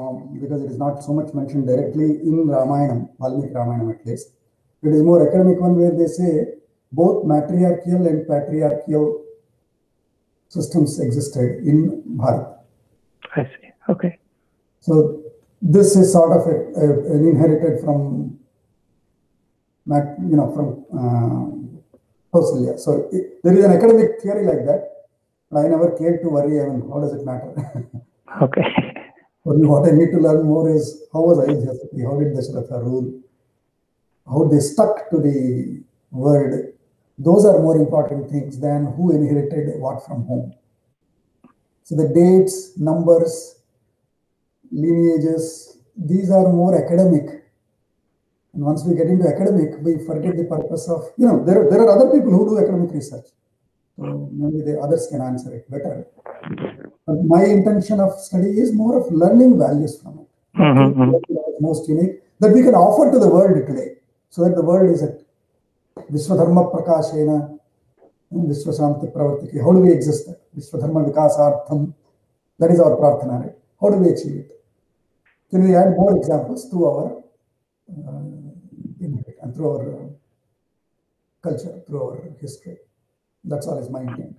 because it is not so much mentioned directly in Ramayana, Valmiki Ramayana at least. It is more academic one where they say both matriarchal and patriarchal systems existed in Bharat. I see. Okay. So this is sort of an inherited from, from Kausalya. So there is an academic theory like that, but I never cared to worry. I mean, how does it matter? Okay. What I need to learn more is how was Ayodhya city? How did Dasharatha rule? How they stuck to the word. Those are more important things than who inherited what from whom. So the dates, numbers, lineages, these are more academic. And once we get into academic, we forget the purpose of, there are other people who do academic research. So maybe the others can answer it better. But my intention of study is more of learning values from it. Most unique that we can offer to the world today. So that the world is at Vishwadharma Prakashena, Vishwashanti Pravartiki. How do we exist there? Vishwadharma Vikasartham. That is our prarthana, right? How do we achieve it? Can we add more examples through our and through our culture, through our history? That's all is my intent.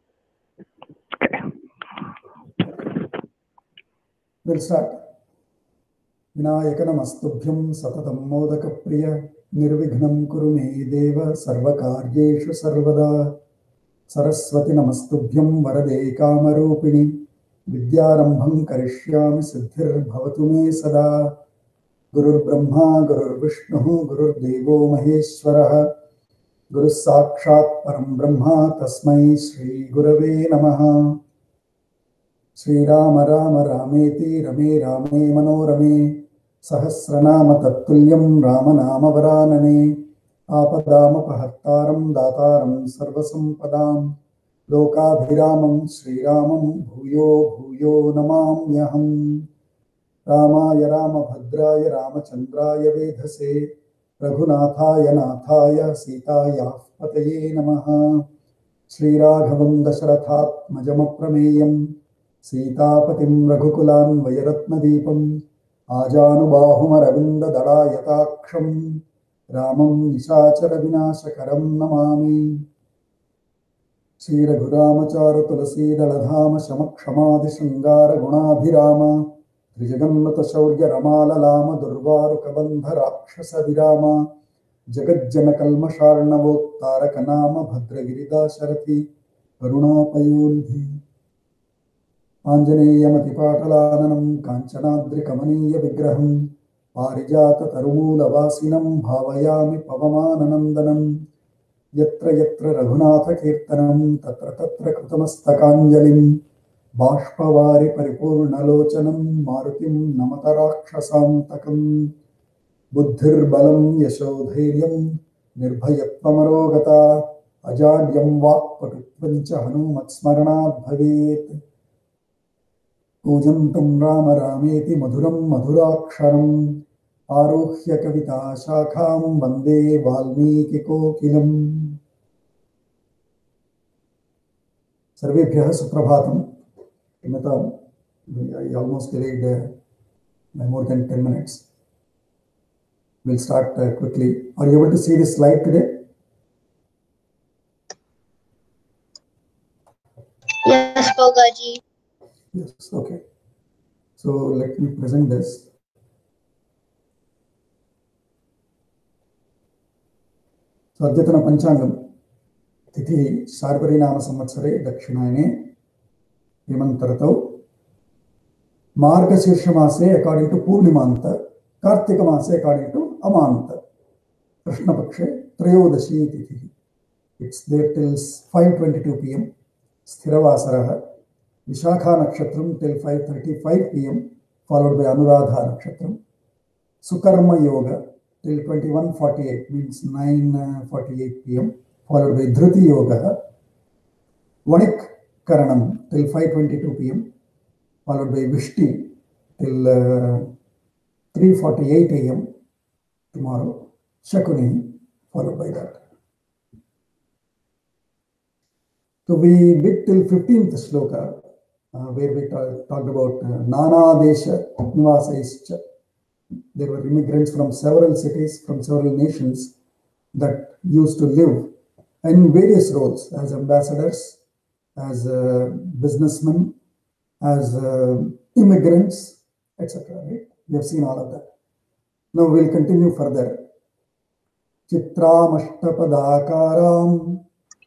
We'll start. Vinayakanamastubhyam satatam modaka priya nirvignam kuru me deva sarvakaryeshu sarvada saraswati namastubhyam varade kamarupini vidyarambham karishyami siddhir bhavatu me sada gurur brahma gurur vishnu gurur devo maheshwarah guru sakshat param brahma tasmai shri gurave namaha. Shri Rama Rama Rameti Rame Rame Manorame Sahasranama Tattulyam Ramanama Varanane Apadama Pahattaram Dataram Sarvasampadam Lokabhiramam Shri Ramam Bhuyo Bhuyo Namamyaham Ramaya Ramabhadraya Ramachandraya Vedhase Raghunathaya Nathaya Sitaya Pataye Namaha Shri Raghavam Dasharathatmajamapremeyam Sitapatim Raghukulan Vayaratmadipam Ajanubahumaravinda Dadayataksham Ramam Nishachara Vinashakaram Namami Shri Raghuramachara Tulasi Daladhama Shamakshama Shangara Gunabhirama Trijagannata Shaurya Ramala Lama Durvaruka Bandha Rakshasa Virama Jagajjana Kalmasharnavo Tarakanama Bhadragirida Sharati Varunapayunhi Anjaneyamatipaṭalananam Kanchanadrikamanīya vigraham Parijata tarumūlavasinam bhavayami pavamananandanam Yatra yatra raghunatha kirtanam Tatra tatra krutamastakāñjalim Bāshpavari paripurnalochanam Marutim namatarakshasantakam Buddhir balam yashodhairyam Nirbhayatvamarogata Ajadyam vakpatutvancha hanumatsmaranāt bhavet Pujantam Rama Rameti Madhuram Madhuraksharam Aruhya Kavita Shakham Vande Valmiki Kokilam. Sarvebhyah Suprabhatam. I almost delayed by more than 10 minutes. We'll start quickly. Are you able to see this slide today? Yes, Bhogaji. Yes, okay. So let me present this. So Adyatana Panchangam Tithi Sarvarinama Samvatsare Dakshinayane Hemantaratau Margashirsha Mase according to Purnimanta, Kartika Mase according to Amanta, Krishna Pakshe Trayodashi Tithi. It's there till 5:22 p.m. Sthiravasaraha. Vishakha Nakshatram till 5:35 p.m. followed by Anuradha Nakshatram. Sukarma Yoga till 21:48 means 9:48 p.m. followed by Dhruti Yoga. Vanik Karanam till 5:22 p.m. followed by Vishti till 3:48 a.m. tomorrow. Shakuni followed by that. So we did till 15th shloka. where we talked about Nana Desha Nivasaischa. There were immigrants from several cities, from several nations that used to live in various roles as ambassadors, as businessmen, as immigrants, etc. Right? We have seen all of that. Now we'll continue further. Chitramashtapadakaram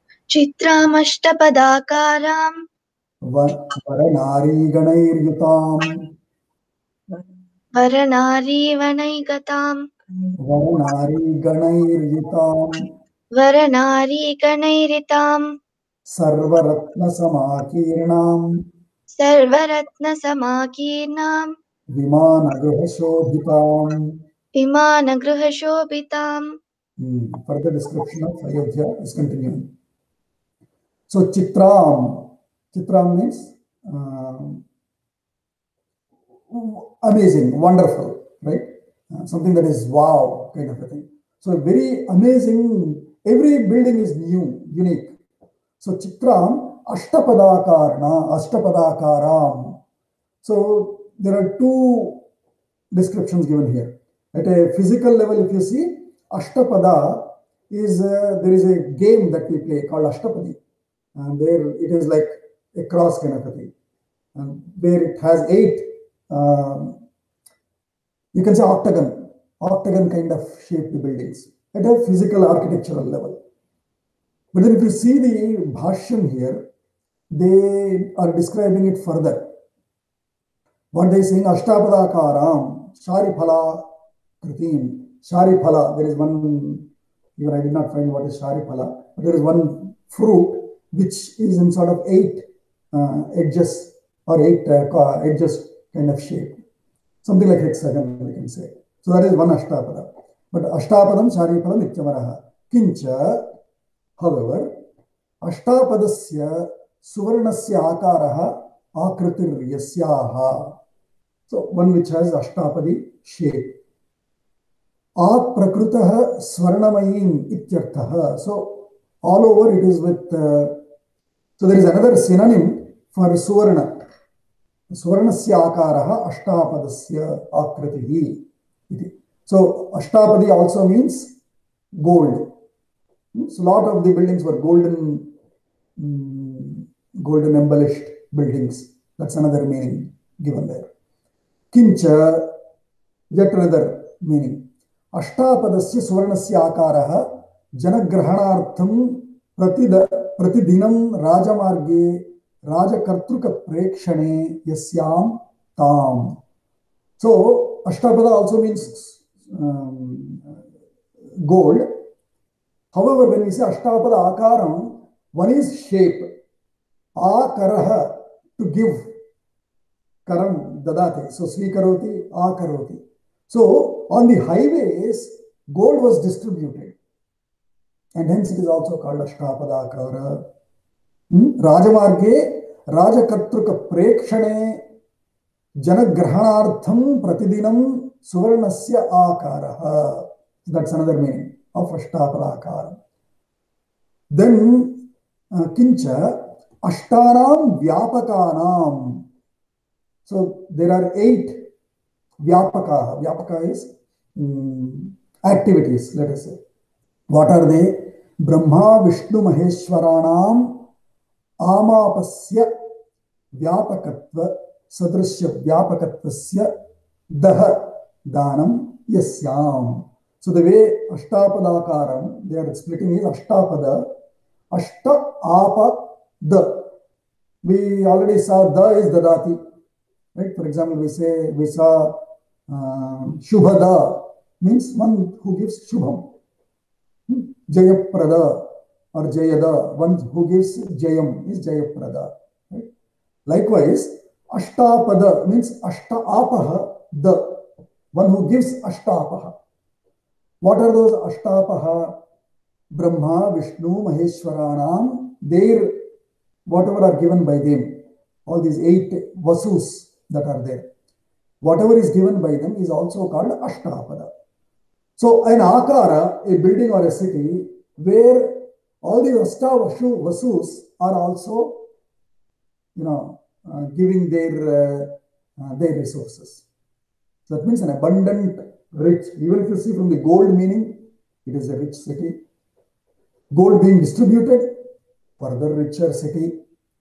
Chitramashtapadakaram Varanari Ganayiryutam Varanari Vanaigatam Varanari Ganayiryutam Varanari Ganairitam Sarvaratna Samakirnam Sarvaratna Samakirnam Vimana Gruhashobhitam. Vimana Gruhashobhitam. Further description of Ayodhya is continuing. So Chitram means amazing, wonderful, right? Something that is wow, kind of a thing. So very amazing. Every building is new, unique. So Chitram Ashtapadaakaram. So there are two descriptions given here. At a physical level, if you see, Ashtapada is there is a game that we play called Ashtapadi, and there it is like a cross kind of a thing, and where it has 8. You can say octagon kind of shaped buildings at a physical architectural level. But then if you see the Bhashyam here, they are describing it further. What they are saying, Ashtapadakaram, Shariphala Kritim. Shariphala, there is one, even I did not find what is Shariphala, but there is one fruit which is in sort of 8 edges or 8 edges kind of shape. Something like hexagon, we can say. So that is one Ashtapada. But Ashtapadam Shariphala Nityamaraha. Kincha, however, Ashtapadasya Suvarnasya Akaraha Akritir Yasyaha. So one which has Ashtapadi shape. Aprakrutaha Swarnamayim Ityarthaha. So all over it is with, so there is another synonym for Suvarna. Suvarnasya Akaraha Ashtapadasya Akritihi. So Ashtapadi also means gold. So a lot of the buildings were golden embellished buildings. That's another meaning given there. Kincha, yet another meaning. Ashtapadasya Suvarnasya Akaraha Janagrahanartham Pratidinam Rajamarge Rajakartruka Prekshane Yasyam Tam. So Ashtapada also means gold. However, when we say Ashtapada Akaram, one is shape. Akaraha, to give. Karam dadate. So Svikaroti, Akaroti. So on the highways, gold was distributed. And hence it is also called Ashtapada Akara. Rajamarge, Rajakartruka Prekshane Janagrahanartham Pratidinam Suvarnasya Akaraha. That's another meaning of Ashtapada Akara. Then Kincha Ashtanam Vyapakanam. So there are 8 Vyapaka. Vyapaka is activities, let us say. What are they? Brahma Vishnu Maheshwaranam Amapasya Vyapakatva Sadrishya Vyapakatvasya Daha Danam Yasyam. So the way Ashtapadakaram, they are splitting is Ashtapada, Ashta Apa Da. We already saw Da is Dadati. Right? For example, we saw Shubhada means one who gives Shubham. Jayaprada or Jayada, one who gives Jayam is Jayaprada. Right? Likewise, Ashtapada means Ashtaapaha, the one who gives Ashtapaha. What are those Ashtapaha? Brahma, Vishnu, Maheshwaranam, their whatever are given by them, all these 8 Vasus that are there. Whatever is given by them is also called Ashtapada. So an Akara, a building or a city, where all the Vasus are also, giving their resources. So that means an abundant, rich. Even if you see from the gold meaning, it is a rich city. Gold being distributed, further richer city.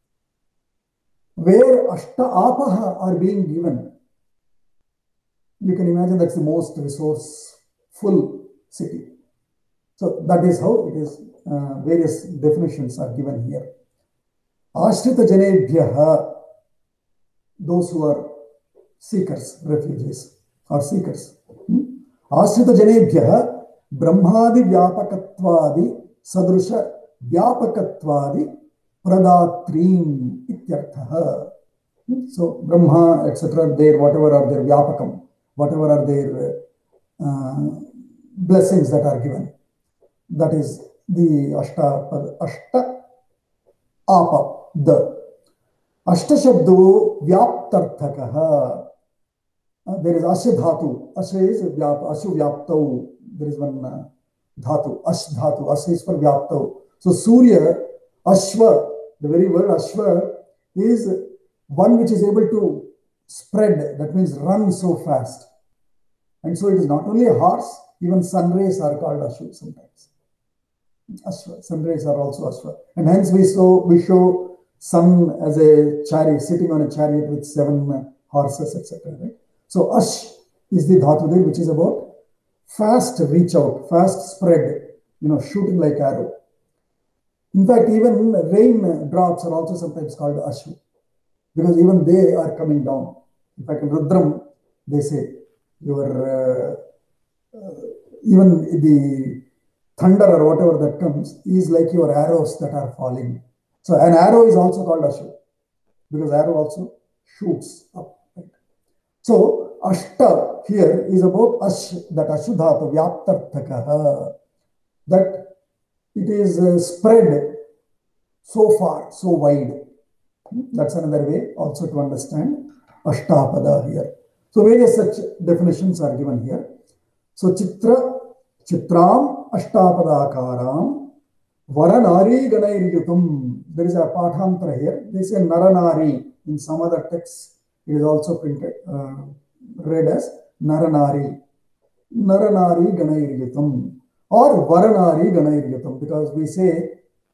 Where Ashta Apaha are being given, you can imagine that's the most resourceful city. So that is how it is. Various definitions are given here. Ashrita Janebhyaha, those who are seekers, refugees or seekers. Ashrita Janebhyaha Brahmadi Vyapakatvadi Sadrusha Vyapakatvadi Pradatrim Ityarthaha. So Brahma, etc., their whatever are their Vyapakam, whatever are their blessings that are given. That is the Ashta Apa, the Ashta Shabdo Vyaptarthakaha. There is Asha Dhatu. Asha is Ashu Vyaptau. There is one Dhatu, Ash Dhatu. Asha is for Vyaptau. So Surya, Ashwa, the very word Ashwa is one which is able to spread, that means run so fast. And so it is not only a horse, even sun rays are called Ashu sometimes. Ashwa, sun rays are also Ashwa. And hence we show sun as a chariot, sitting on a chariot with 7 horses, etc. Right? So Ash is the Dhatu there, which is about fast reach out, fast spread, shooting like arrow. In fact, even rain drops are also sometimes called Ashu, because even they are coming down. In fact, in Rudram, they say, even the thunder or whatever that comes is like your arrows that are falling. So an arrow is also called Ashu, because arrow also shoots up. Right? So Ashta here is about Ash, that Ashudhatu, Vyaptarthakaha, that it is spread so far, so wide. That's another way also to understand Ashtapada here. So various such definitions are given here. So Chitram Ashtapadakaram Varanari Ganairiyutum. There is a Pathantra here. They say Naranari. In some other texts, it is also printed, read as Naranari. Naranari Ganairiyutum. Or Varanari Ganairiyutum. Because we say,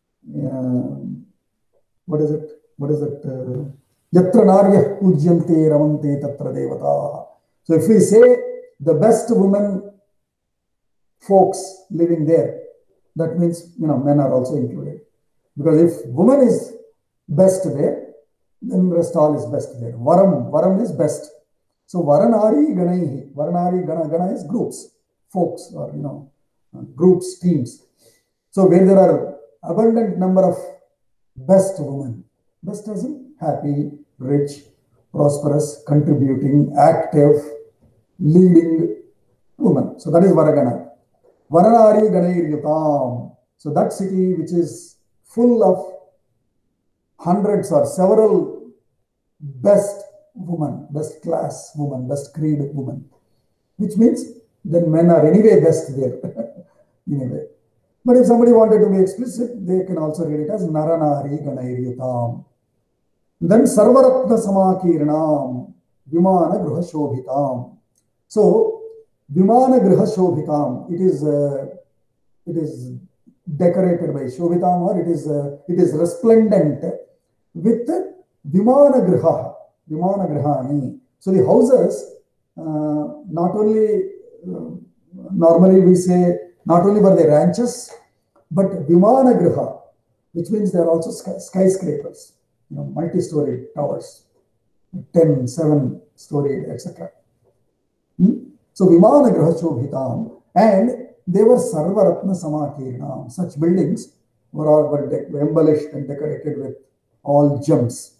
what is it? Yatra Narya Pujyante Ramante Tatra Devata. So if we say the best women folks living there, that means men are also included. Because if woman is best there, then rest all is best there. Varam is best. So Varanari Ganaihi. Varanari Gana is groups, folks, or groups, teams. So where there are abundant number of best women. Best as in happy, rich, prosperous, contributing, active, leading woman. So that is Varagana. Varanari Ganairyatam. So that city which is full of hundreds or several best women, best class women, best creed women. Which means then men are anyway best there. Anyway. But if somebody wanted to be explicit, they can also read it as Naranari Ganairyatam. Then Sarvaratna Samakirnam Vimana Gruha Shobhitam. So Vimana Gruha Shobhitam, it is decorated by Shobhitam, or it is resplendent with Vimana Gruha, Vimana Grihani. So the houses, not only normally we say not only were they ranches, but Vimana Griha, which means they are also skyscrapers. Multi-story towers, 10, 7-story, etc. So Vimana Graha Shobhitam, and they were Sarvaratna Samakirnam. Such buildings were embellished and decorated with all gems.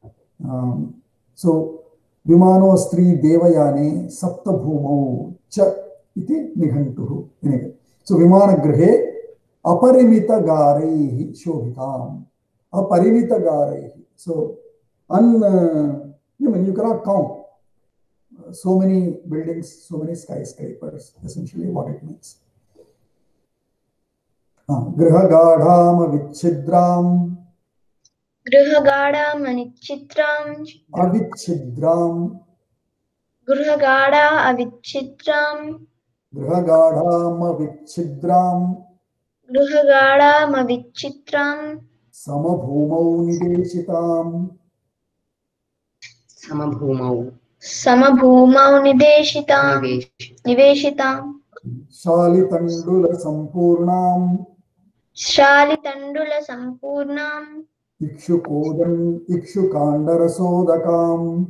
So Vimano Stri Devayane Sapta Bhumau Cha iti Nighantuhu. Anyway, so Vimana Grihe Aparimita Garehi Shobhitam. Aparimita Garehi. So, you cannot count so many buildings, so many skyscrapers, essentially what it means. Griha Gadham Vichidram Grihagada manichitram. avichhidram, Grihagada avichitram. grihagaಢam avichhidram, Grihagada mavichitram. samabhumau nideshitam, Samabhumau. Samabhumau nideshitam. Niveshitam. shalitandula sampurnam, Shalitandula sampurnam. ikshukandara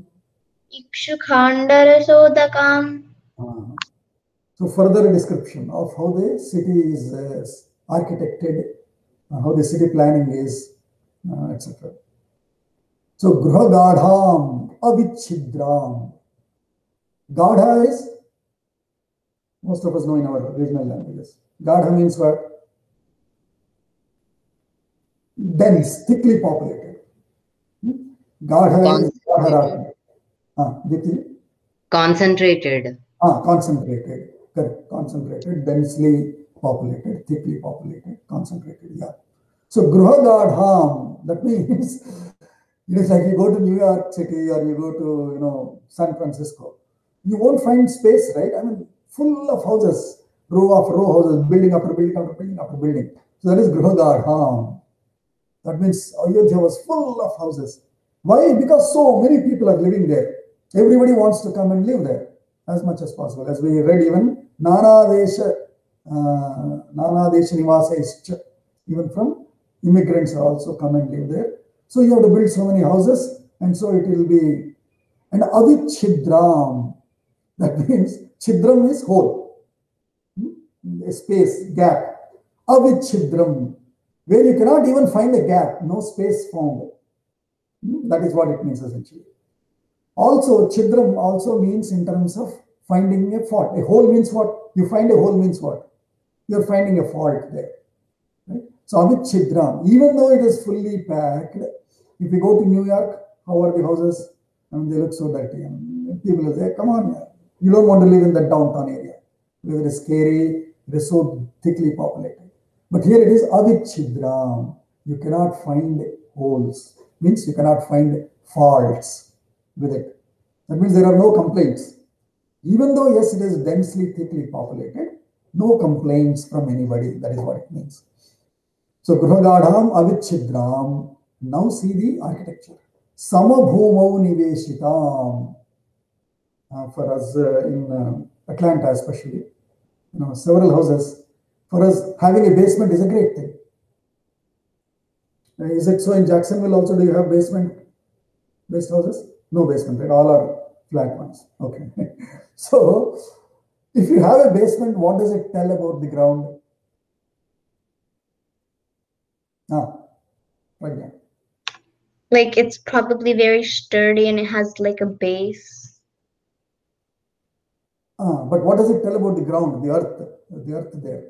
Ikshukhandarasodakam. So further description of how the city is architected, how the city planning is, etc. So Gruhagadham Avichhidram. Gadha is, most of us know in our regional languages. Gadha means what? Dense, thickly populated. Gadha is Gadharati. Concentrated. Concentrated. Correct. Concentrated, densely populated, thickly populated, concentrated. Yeah. So Gruhagadham, that means it is like you go to New York City or you go to San Francisco. You won't find space, right? I mean, full of houses, row after row houses, building after building after building after building. So that is Gruhagadham. That means Ayodhya was full of houses. Why? Because so many people are living there. Everybody wants to come and live there as much as possible. As we read, even Nana Desha Nivasa is even from immigrants are also come and live there. So you have to build so many houses, and so it will be. And Avichhidram, that means Chidram is hole, a space, gap. Avichhidram, where you cannot even find a gap, no space found. That is what it means essentially. Also, Chidram also means in terms of finding a fault. A hole means what? You find a hole means what? You're finding a fault there. Right? So Avichhidram, even though it is fully packed, if you go to New York, how are the houses? I mean, they look so dirty. And people say, come on, you don't want to live in the downtown area. Because it is scary, it is so thickly populated. But here it is Avichhidram. You cannot find holes. Means you cannot find faults with it. That means there are no complaints. Even though, yes, it is densely, thickly populated, no complaints from anybody. That is what it means. So, Gruhagadham Avichhidram. Now see the architecture. Samabhumau Niveshitam. For us in Atlanta especially, several houses. For us, having a basement is a great thing. Is it so in Jacksonville also? Do you have basement-based houses? No basement, right? All are flat ones. Okay. So, if you have a basement, what does it tell about the ground? Right there. Like it's probably very sturdy and it has like a base. But what does it tell about the ground, the earth there?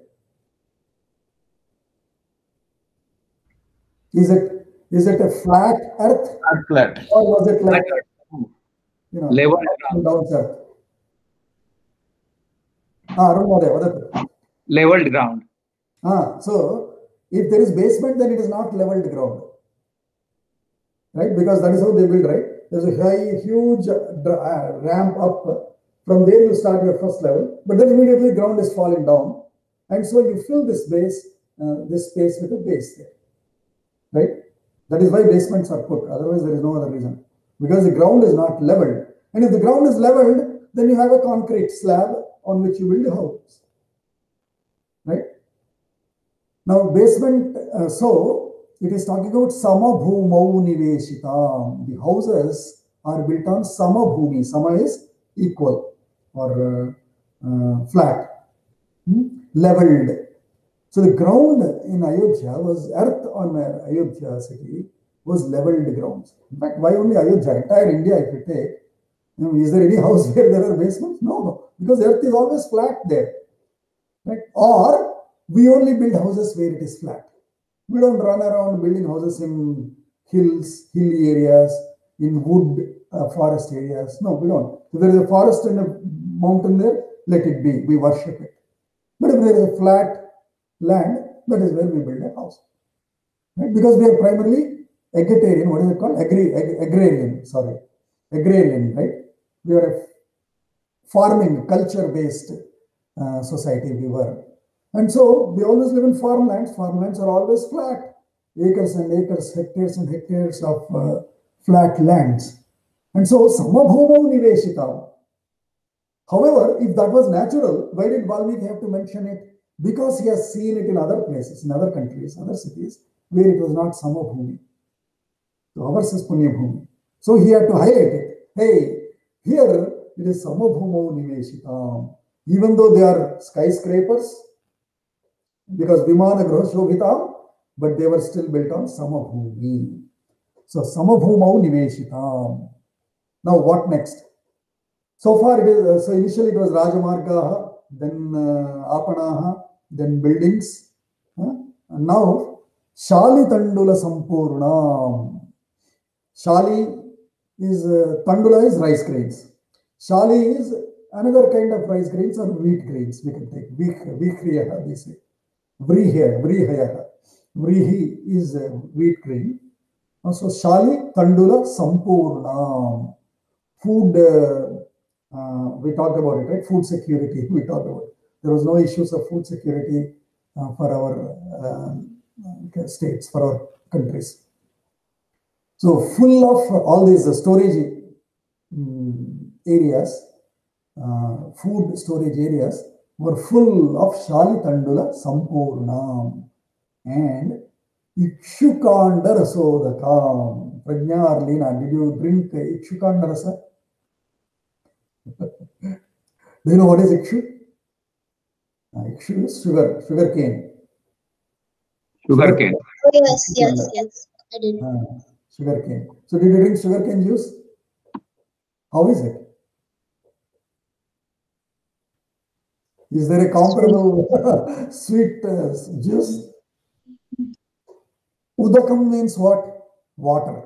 Is it a flat earth? Not flat. Or was it like level ground? Earth? Leveled ground. So if there is basement, then it is not leveled ground. Right? Because that is how they build, right? There's a huge ramp up. From there you start your first level, but then immediately ground is falling down. And so you fill this space with a base there. Right? That is why basements are put. Otherwise, there is no other reason. Because the ground is not leveled. And if the ground is leveled, then you have a concrete slab on which you build a house. Right? Now, basement, so it is talking about Samabhumau Niveshitam. The houses are built on Samabhumi. Sama is equal or flat, leveled. So the ground in Ayodhya was, earth on Ayodhya city was leveled grounds. In fact, why only Ayodhya? Entire India, if you take, is there any house where there are basements? No, because earth is always flat there. Right? Or we only build houses where it is flat. We don't run around building houses in hills, hilly areas, in wood, forest areas. No, we don't. If there is a forest and a mountain there, let it be. We worship it. But if there is a flat land, that is where we build a house. Right? Because we are primarily egalitarian, what is it called? Agrarian, sorry. Agrarian, right? We were a farming, culture-based society we were. And so we always live in farmlands. Farmlands are always flat. Acres and acres, hectares and hectares of flat lands. And so samabhumau niveshitam. However, if that was natural, why did Valmiki have to mention it? Because he has seen it in other places, in other countries, other cities, where it was not samabhumi. So ours is punyabhumi. So he had to highlight it. Hey, here it is samabhumau niveshitam. Even though they are skyscrapers, because Vimana Graha Shobhitam, but they were still built on samabhumi. So samabhumau niveshitam. Now what next? So far it is, so initially it was Rajamargaha, then Apanaha, then buildings. And now Shali Tandula Sampurnam. Shali is, Tandula is rice grains. Shali is another kind of rice grains or wheat grains. We can take Vikriyaha, they say. Vrihayaha. Vrihi is wheat grain. So Shali Tandula Sampurnam. Food, we talked about it, right? Food security, we talked about it. There was no issues of food security for our states, for our countries. So full of all these storage areas, food storage areas were full of Shali Tandula Sampurnam and Ikshukanda Rasodakam. Prajna or Leena, did you drink Ikshukanda Rasa? Do you know what is Ikshu? Ikshu is sugar cane. Sugar cane. Yes, I did. Sugar cane. So did you drink sugar cane juice? How is it? Is there a comparable sweet juice? Udakam means what? Water.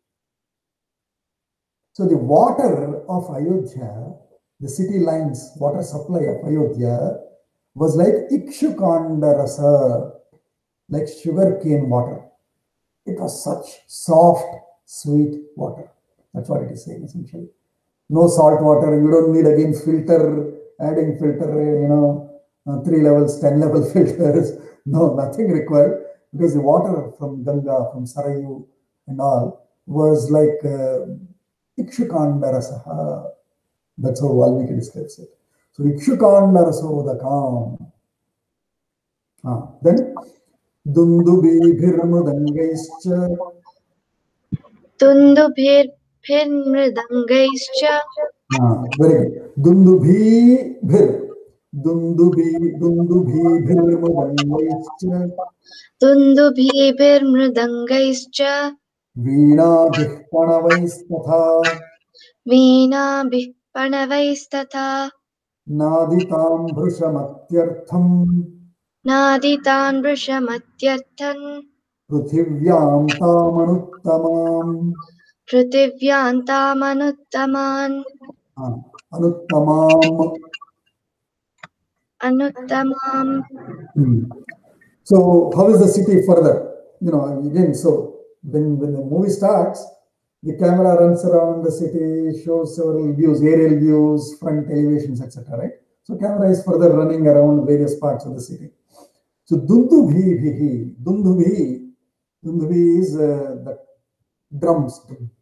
So the water of Ayodhya, the city lines, water supply of Ayodhya was like Ikshukanda Rasa, like sugar cane water. It was such soft, sweet water. That's what it is saying essentially. No salt water. You don't need again adding filter, 3 levels, 10 level filters. No, nothing required, because the water from Ganga, from Sarayu and all was like Ikshukanda Rasaha. That's how Valmiki describes it. So Ikshukanda Rasodakam. Then Dundubi Bhirmudangaischa. Dundubhirmridangaischa. Very good. Dundubi Bhirmudangaischa. Dundubhirmridangaischa. Veena Bhippanavaistatha. Veena Bhippanavaistatha. Naditam Bhrusamatyartham. Naditan Vrishamathyarthan. Pruthivyam Tamanuttamam. Prithivyantamanuttamam. Anuttamam. So how is the city further? Again, so when the movie starts, the camera runs around the city, shows several views, aerial views, front elevations, etc. Right? So camera is further running around various parts of the city. So Dundubhi is the drums.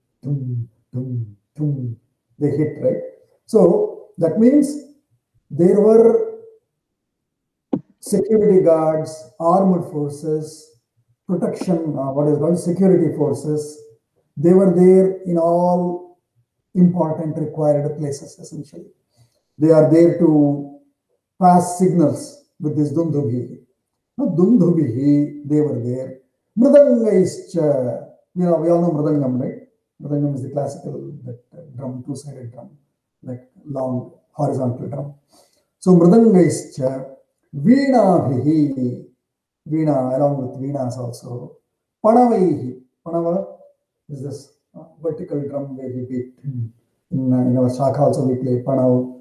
They hit, right? So that means there were security guards, armed forces, protection, what is called security forces. They were there in all important required places, essentially. They are there to pass signals with this Dundubhi. Dundubhi, they were there. Mridangaischa, we all know Mridangam, right? Mridangam is the classical drum, two-sided drum, like long horizontal drum. So Mridangaischa, Veenabhihi, Veena along with Veenas also. Panavaihi, Panava is this vertical drum where we beat. In our Shakha also we play Panav,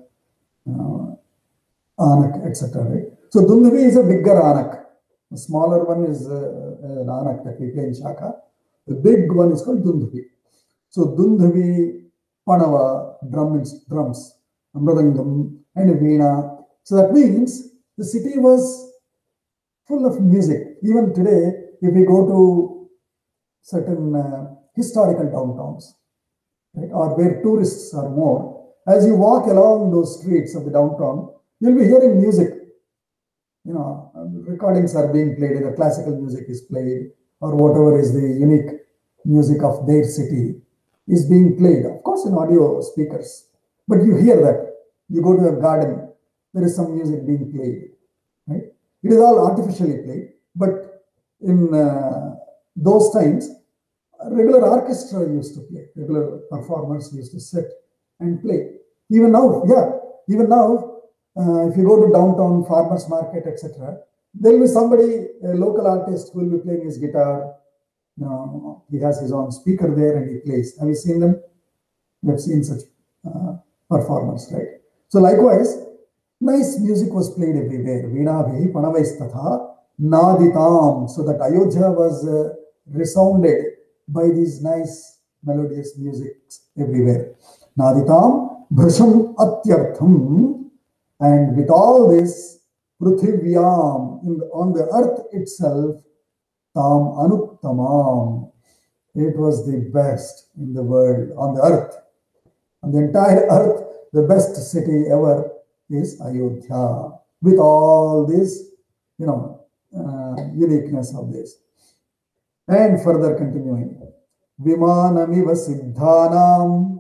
Anak, etc. Right? So Dundubi is a bigger Anak. The smaller one is an Anak that we play in Shakha. The big one is called Dundhuvi. So Dundhuvi, Panava, drums, Mridangam, and Veena. So that means the city was full of music. Even today, if we go to certain historical downtowns, right, or where tourists are more, as you walk along those streets of the downtown, you'll be hearing music. You know, recordings are being played, either classical music is played, or whatever is the unique music of their city is being played, of course, in audio speakers. But you hear that. You go to a garden, there is some music being played, right? It is all artificially played, but in those times, a regular orchestra used to play, regular performers used to sit and play. Even now, if you go to downtown, farmers market, etc., there will be somebody, a local artist, who will be playing his guitar. You know, he has his own speaker there and he plays. Have you seen them? We have seen such performers, right? So likewise, nice music was played everywhere. Veenabhi panavaistatha naditam. So that Ayodhya was resounded by these nice melodious music everywhere. Naditam bhrasham atyartham. And with all this, Pruthivyam, on the earth itself, Tam Anuttamam, it was the best in the world, on the earth. On the entire earth, the best city ever is Ayodhya, with all this, you know, uniqueness of this. And further continuing, Vimanamiva Siddhanam,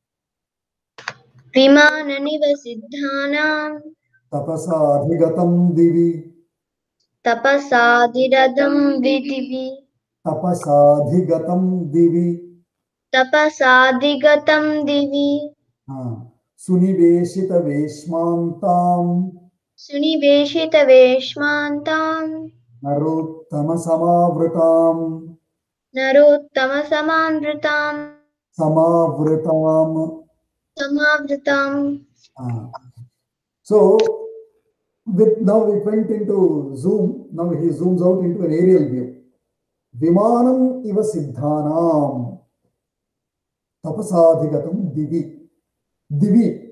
Vimananiva siddhanam Tapasadhigatam Divi, tapasadhiradam vidivi Tapasadhigatam Divi, tapasadhigatam divi Suniveshita Veshmantam, suniveshita veshmantam Narottama Samavritam, narottama samavritam Samavritam. samavritam. So, now we went into zoom. Now he zooms out into an aerial view. Vimanam iva siddhanam tapasadhigatam divi. Divi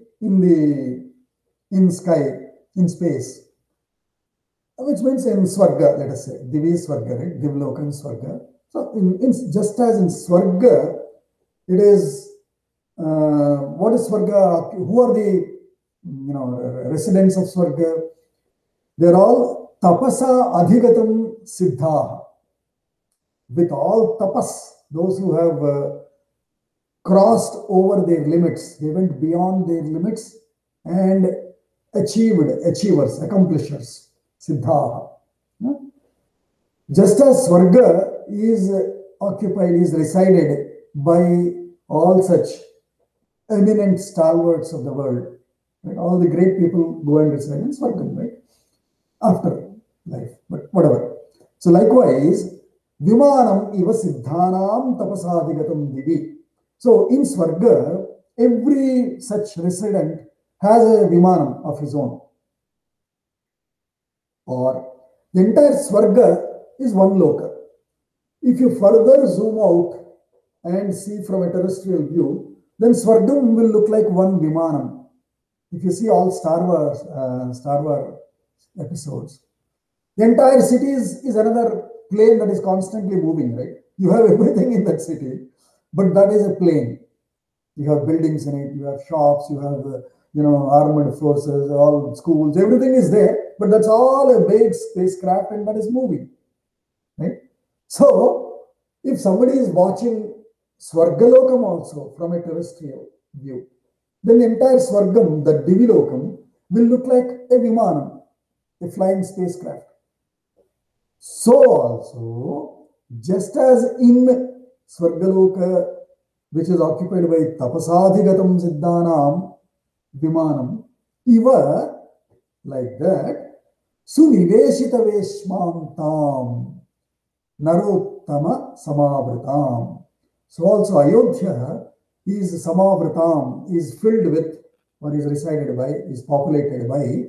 in sky, in space, which means in Swarga, let us say. Divi is Swarga, right? Divloka and Swarga. So, just as in Swarga, it is what is Swarga? Who are the residents of Swarga? They're all tapasa adhigatam siddha. With all tapas, those who have crossed over their limits, they went beyond their limits and achievers, accomplishers, siddha. Just as Swarga is occupied, is resided by all such eminent stalwarts of the world, right? All the great people go and reside in Swargam, right? After life, but whatever. So likewise, Vimanam iva siddhanam tapasadhigatam divi. So in Swarga, every such resident has a Vimanam of his own. Or the entire Swarga is one loka. If you further zoom out and see from a terrestrial view, then Swargam will look like one Vimanam. If you see all Star Wars episodes, the entire city is another plane that is constantly moving, right? You have everything in that city, but that is a plane. You have buildings in it, you have shops, you have armored forces, all schools, everything is there, but that's all a big spacecraft and that is moving, right? So, if somebody is watching Swargalokam also from a terrestrial view, then the entire Swargam, the Divilokam, will look like a Vimanam, a flying spacecraft. So also, just as in Swargaloka, which is occupied by Tapasadhigatam Siddhanam Vimanam, Iva, like that, Suniveshita Veshmantam Narottama Samavritam. So also Ayodhya is Samavritam, is filled with, or is resided by, is populated by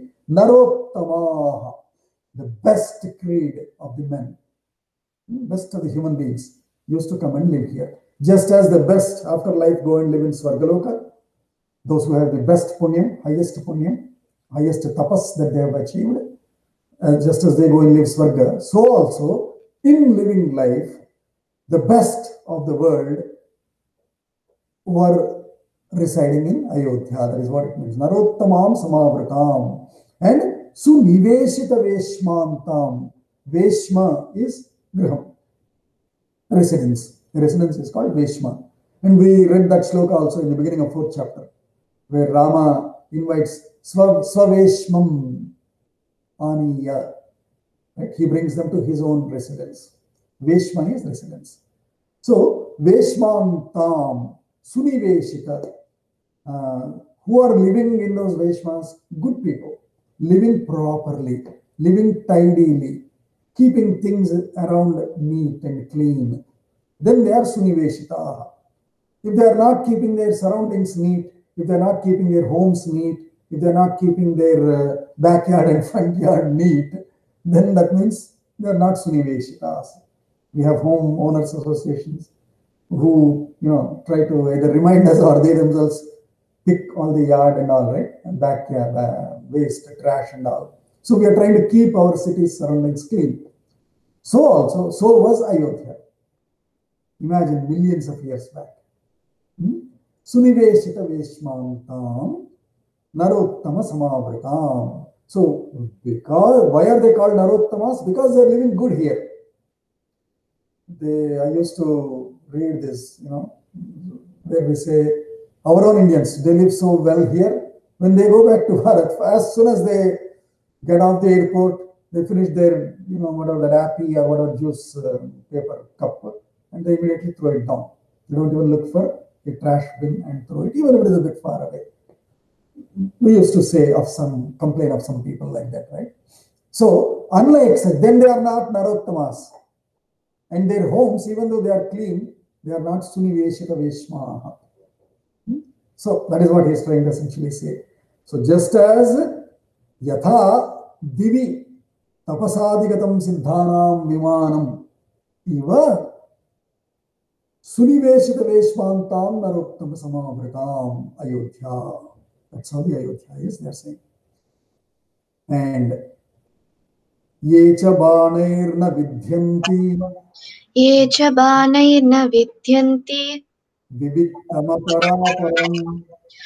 Narottama, the best creed of the men, best of the human beings. used to come and live here. Just as the best after life go and live in Swargaloka, those who have the best punyam, highest tapas that they have achieved, just as they go and live Swarga, so also in living life, the best of the world were residing in Ayodhya. That is what it means. Narottamam samavritam and suniveshita veshmantam. Veshma is griham, residence. The residence is called Veshma. And we read that sloka also in the beginning of 4th chapter, where Rama invites Svaveshmam Aniya. Right? He brings them to his own residence. Veshma is residence. So, Veshmantam, Suniveshita, who are living in those Veshmas, good people, living properly, living tidily, keeping things around neat and clean, then they are Suniveshita. If they are not keeping their surroundings neat, if they are not keeping their homes neat, if they are not keeping their backyard and front yard neat, then that means they are not Suniveshitas. We have home owners associations who, try to either remind us or they themselves pick all the yard and all, right? And backyard, waste, trash and all. So we are trying to keep our city's surroundings clean. So was Ayodhya. Imagine millions of years back. Suniveshita Veshmantam Narottama Samavritam. So, why are they called Narottamas? Because they are living good here. I used to read this, where we say, our own Indians, they live so well here. When they go back to Bharat, as soon as they get off the airport, they finish their, whatever that appy or whatever juice paper cup, and they immediately throw it down. They don't even look for a trash bin and throw it, even if it is a bit far away. We used to complain of some people like that, right? So, unlike such, then they are not Narottamas. And their homes, even though they are clean, they are not Suniveshita Veshmaha. So, that is what he is trying to essentially say. So, just as Yatha Divi Tapasadigatam Siddhanam Vimanam Iva Suniveshita Veshmantam Narottama Samavritam Ayodhya. That's how the Ayodhya is, they are saying. And Yecha Banairna Vidyanti Yecha Banairna Vidyanti Viviktama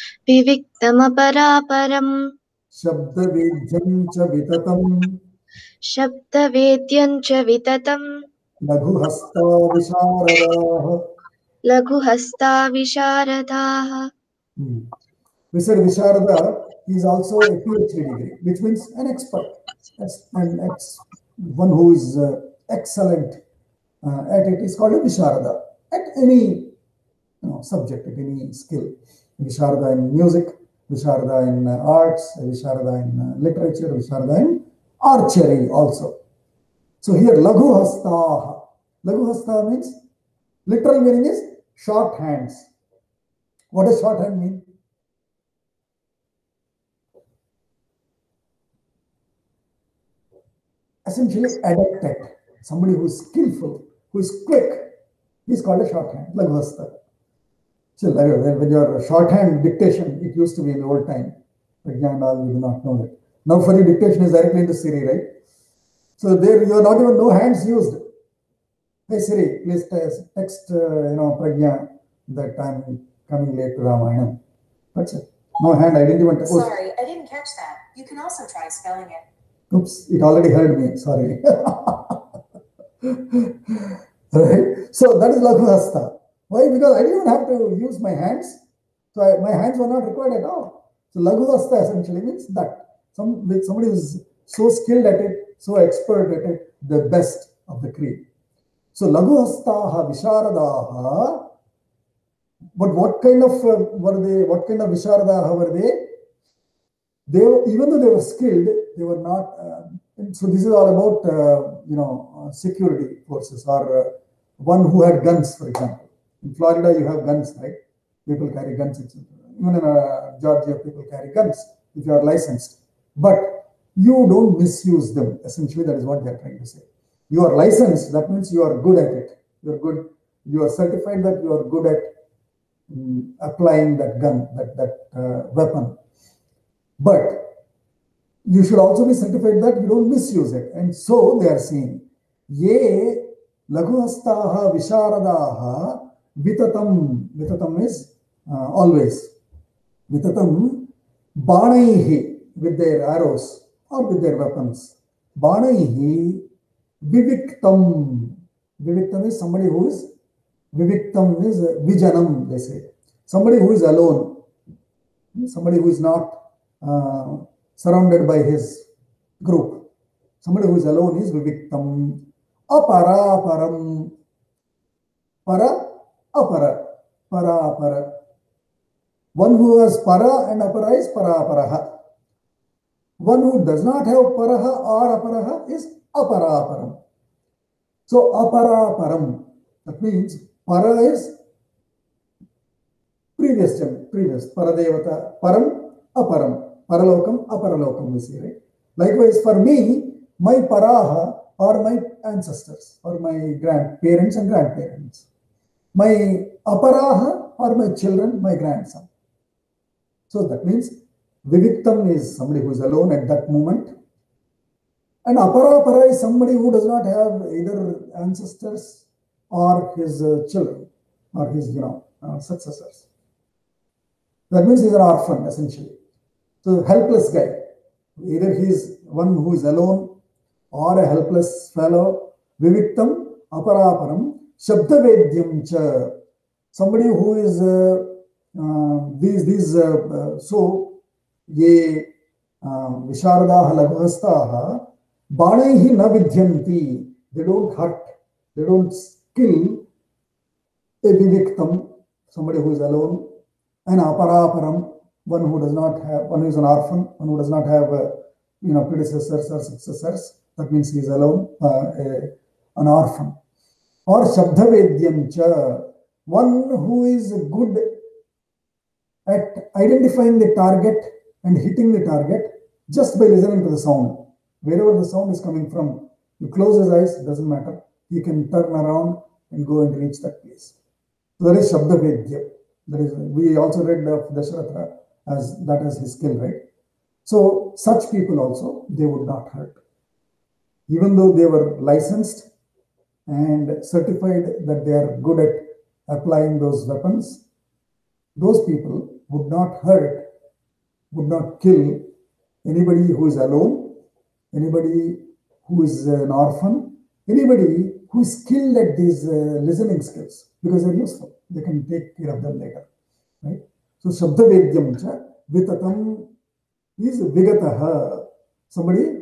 Paraparam Shabda Vedyancha Vitatam Shabda Vedyancha Vitatam Laghu Hasta Visharadaha. Laghu Hasta Visharadaha. We said Visharada is also a PhD degree, which means an expert, one who is excellent at it is called a Visharada, at any subject, at any skill. Visharada in music, Visharada in arts, Visharada in literature, Visharada in archery also. So here, Laghu Hastaha. Laghu Hasta means, literal meaning is short hands. What does short hand mean? Essentially adept at, somebody who is skillful, who is quick, is called a shorthand, Laghu Hasta. So when your shorthand dictation, it used to be in the old time, Pragya and all, you do not know that. Now for the dictation is directly into Siri, right? So there you are not even no hands used. Hey Siri, please text Pragya that I am coming late to Ramayana. That's it. No hand, I didn't even text. Sorry, I didn't catch that. You can also try spelling it. Oops, it already heard me, sorry. Right? So that is Laghu Hasta. Why? Because I didn't even have to use my hands. So my hands were not required at all. So Laghu Hasta essentially means that. Somebody who is so skilled at it, so expert at it, the best of the creed. So Laghu Hastaha Visharadaha. But what kind of Visharadaha were they? Even though they were skilled, they were not. So this is all about security forces, or one who had guns, for example. In Florida, you have guns, right? People carry guns, etc. Even in Georgia, people carry guns if you are licensed. But you don't misuse them. Essentially, that is what they are trying to say. You are licensed. That means you are good at it. You are good You are certified that you are good at applying that gun, that weapon. But you should also be certified that you don't misuse it. And so they are saying, ye laghuhastaha visharadaha vitatam. Vitatam is always. Vitatam banaihi, with their arrows or with their weapons. Banaihi viviktam. Viviktam is somebody who is, viviktam is vijanam, they say. Somebody who is alone. Somebody who is not surrounded by his group. Somebody who is alone is viviktam. Apara param. Para, apara. Para, apara. One who has para and apara is para, aparaha. One who does not have paraha or aparaha is apara, aparam. So, apara, param. That means para is previous, paradevata, param, aparam. Paralokam, aparalokam, we say, right? Likewise, for me, my paraha are my ancestors, or my grandparents and grandparents. My aparaha are my children, my grandson. So that means viviktam is somebody who is alone at that moment. And apara is somebody who does not have either ancestors or his children or his, successors. That means he's an orphan, essentially. So helpless guy, either he is one who is alone or a helpless fellow. Viviktam, aparaparam, shabdavedyam cha. Somebody who is so ye visharadaha laghuhastaha banaihi na vidyanti. They don't hurt, they don't kill a viviktam, somebody who is alone, and aparaparam, one who does not have, one who is an orphan, one who does not have, predecessors or successors. That means he is alone, an orphan. Or shabdavedyam cha, one who is good at identifying the target and hitting the target just by listening to the sound. Wherever the sound is coming from, you close his eyes, it doesn't matter. He can turn around and go and reach that place. So that is shabdavedya. That is, we also read of Dasharatha as that is his skill, right? So such people also, they would not hurt. Even though they were licensed and certified that they are good at applying those weapons, those people would not hurt, would not kill anybody who is alone, anybody who is an orphan, anybody who is skilled at these listening skills, because they're useful. They can take care of them later, right? So shabdavedyam cha vitatam is vigataha. Somebody,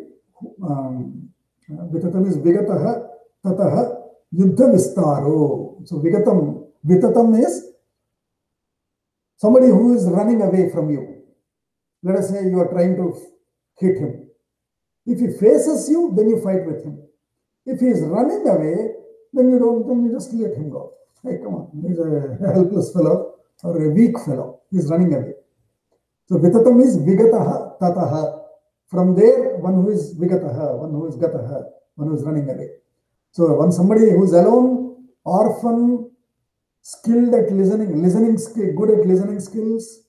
vitatam is vigataha tataha yuddha vistaro. So vitatam is somebody who is running away from you. Let us say you are trying to hit him. If he faces you, then you fight with him. If he is running away, then you just let him go. Hey, come on, he's a helpless fellow or a weak fellow. He's running away. So vitatam is vigataha tataha. From there, one who is vigataha, one who is gataha, one who is running away. So when somebody who is alone, orphan, skilled at listening skill, good at listening skills,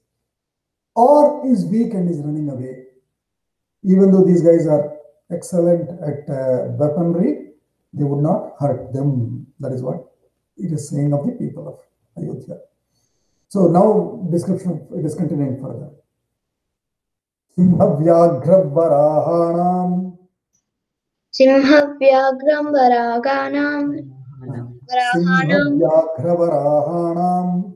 or is weak and is running away. Even though these guys are excellent at weaponry, they would not hurt them. That is what it is saying of the people of Ayodhya. So now description, it is continuing further. Simhavyaghravarahanam. Simhavyagram varaganam. Simhavyaghravarahanam.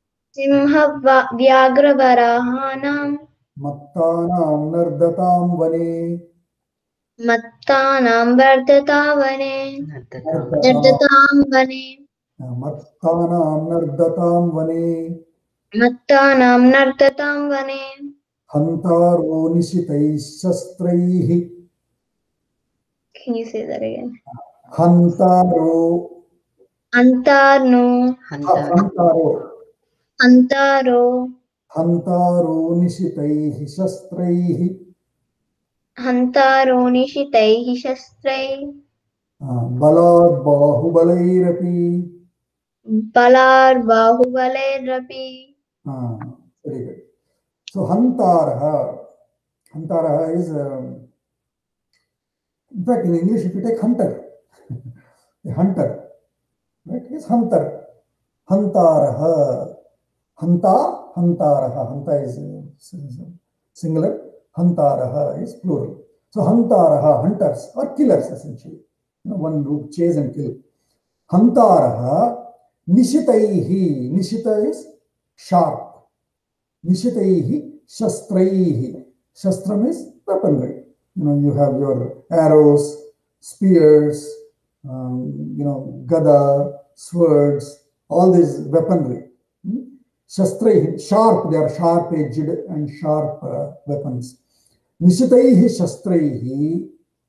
Simhavyagram Mattanam nardatam vane. Mattanam vardhatavane. Nardatam vane. Mattanam nardatam vane. Mattanam nardatam vane. Hantaro nishitai shastraihi. Can you say that again? Hantaro. Antarno. Antaro. Hantaro nishitaihi shastraihi. Hantaro nishitaihi shastrai. Balad bahubalairapi. Balar Bahubale Very good. So Hantaraha. Hantaraha is, in fact, in English, if you take hunter, a hunter, right? Is hunter. Hantaraha. Hanta, Hantaraha. Hanta is singular. Hantaraha is plural. So Hantaraha, hunters or killers essentially. One who chase and kill. Hantaraha Nishitaihi. Nishita is sharp. Nishitaihi Shastraihi. Shastram is weaponry. You have your arrows, spears, gada, swords, all these weaponry. Shastraihi, sharp, they are sharp-edged and sharp weapons. Nishitaihi Shastraihi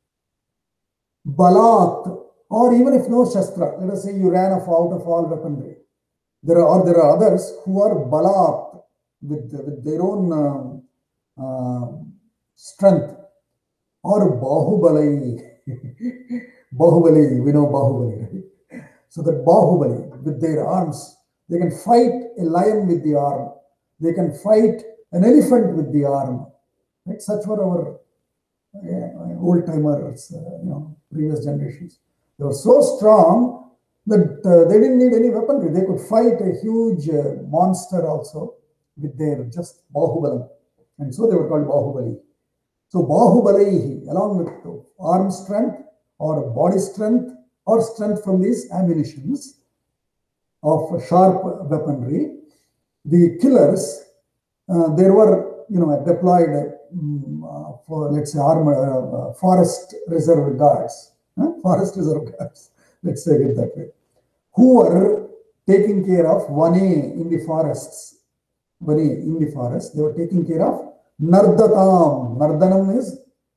Balat. Or even if no shastra, let us say you ran out of all weaponry. There are others who are balat with their own strength. Or bahubali. Bahubali, we know bahubali, right? So that bahubali, with their arms, they can fight a lion with the arm. They can fight an elephant with the arm. Right? Such were our old timers, previous generations. They were so strong that they didn't need any weaponry. They could fight a huge monster also with their just bahubalam. And so they were called bahubali. So bahubalihi, along with arm strength or body strength or strength from these ammunitions of sharp weaponry, the killers, there were, deployed for, let's say, forest reserve guards. Forest reserve guards, let's say it that way, who were taking care of Vane in the forests. Vane in the forest, they were taking care of Nardatam. Nardanam is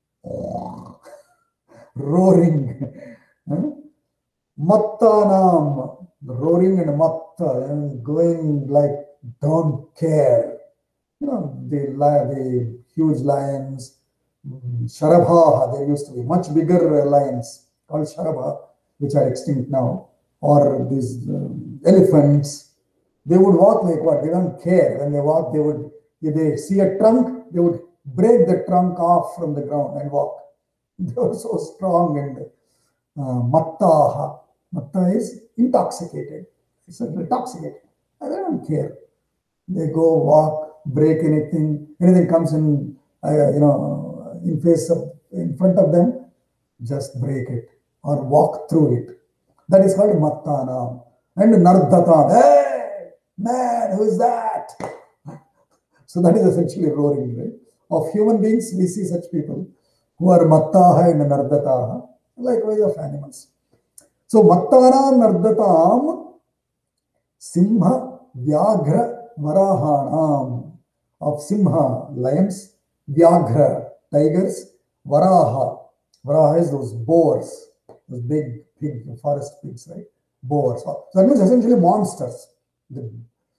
roaring. Mattanam, roaring and matta, and going like don't care. The huge lions. Sharabha, there used to be much bigger lions called Sharabha, which are extinct now, or these elephants. They would walk like what? They don't care. When they walk, if they see a trunk, they would break the trunk off from the ground and walk. They were so strong. And mattaha. Matta is intoxicated. It's intoxicated. And they don't care. They go walk, break anything comes in, in front of them, just break it or walk through it. That is called Mattanam. And Nardatam, hey, man, who is that? So that is essentially roaring, right? Of human beings, we see such people who are Mattaha and Nardataha, likewise of animals. So Mattanam, Nardatam, Simha, Vyaghra, Varahanam. Of Simha, lions, Vyaghra, tigers, Varaha. Varaha is those boars, those big forest pigs, right? Boars. So that means essentially monsters. The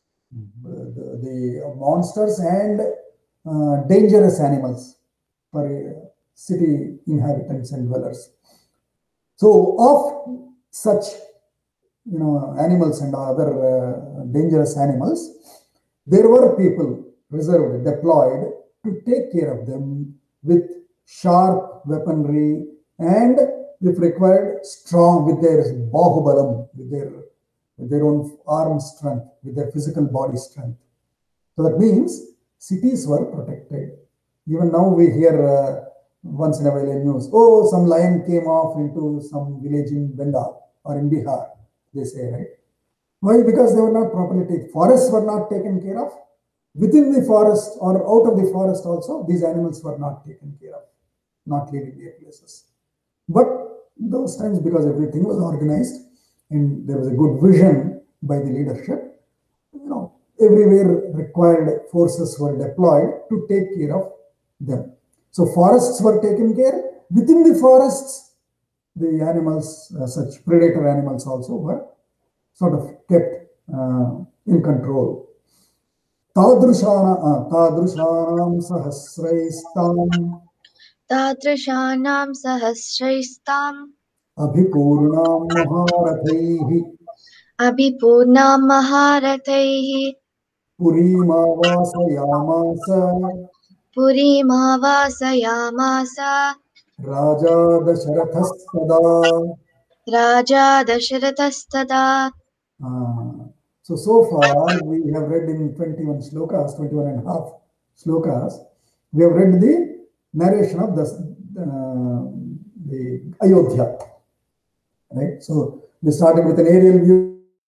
monsters and dangerous animals for city inhabitants and dwellers. So of such, animals and other dangerous animals, there were people reserved, deployed to take care of them with sharp weaponry and, if required, strong with their bahubalam, with their own arm strength, with their physical body strength. So that means cities were protected. Even now we hear once in a while in news, oh, some lion came off into some village in Bengal or in Bihar, they say, right? Why? Because they were not properly taken. Forests were not taken care of. Within the forest or out of the forest also, these animals were not taken care of, not leaving their places. But those times, because everything was organized and there was a good vision by the leadership, everywhere required forces were deployed to take care of them. So forests were taken care. Within the forests, the animals, such predator animals also were sort of kept in control. Tadrishanam sahasraistam. Tadrishanam sahasraistam. Abhipurnam muharathaihi. अभिपूर्णां महारथैः पुरीमावासयामास पुरीमावासयामास Raja दशरथस्तदा. Raja दशरथस्तदा. So far we have read in 21 slokas, 21 and a half slokas, we have read the narration of the Ayodhya, right? So we started with an aerial view,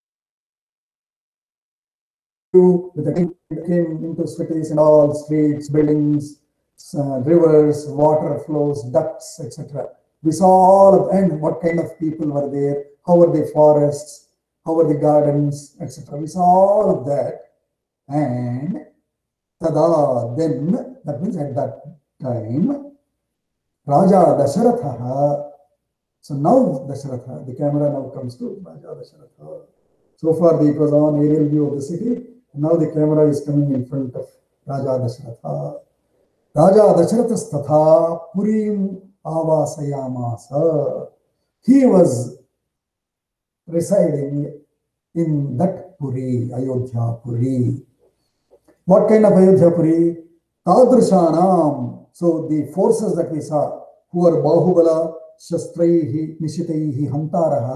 with the king came into cities and all streets, buildings, rivers, water flows, ducts, etc. We saw all of, and what kind of people were there, how were the forests, how were the gardens, etc. We saw all of that, and tada, then, that means at that time, Raja Dasharatha. So now Dasharatha, the camera now comes to Raja Dasharatha. So far it was on aerial view of the city, and now the camera is coming in front of Raja Dasharatha. Raja Dasharathastatha Purim Avasayamasa. He was residing in that Puri, Ayodhya Puri. What kind of Ayodhya Puri? Tadrishanam. So the forces that we saw, who are Bahubala, Shastraihi, Nishitaihi, Hantaraha,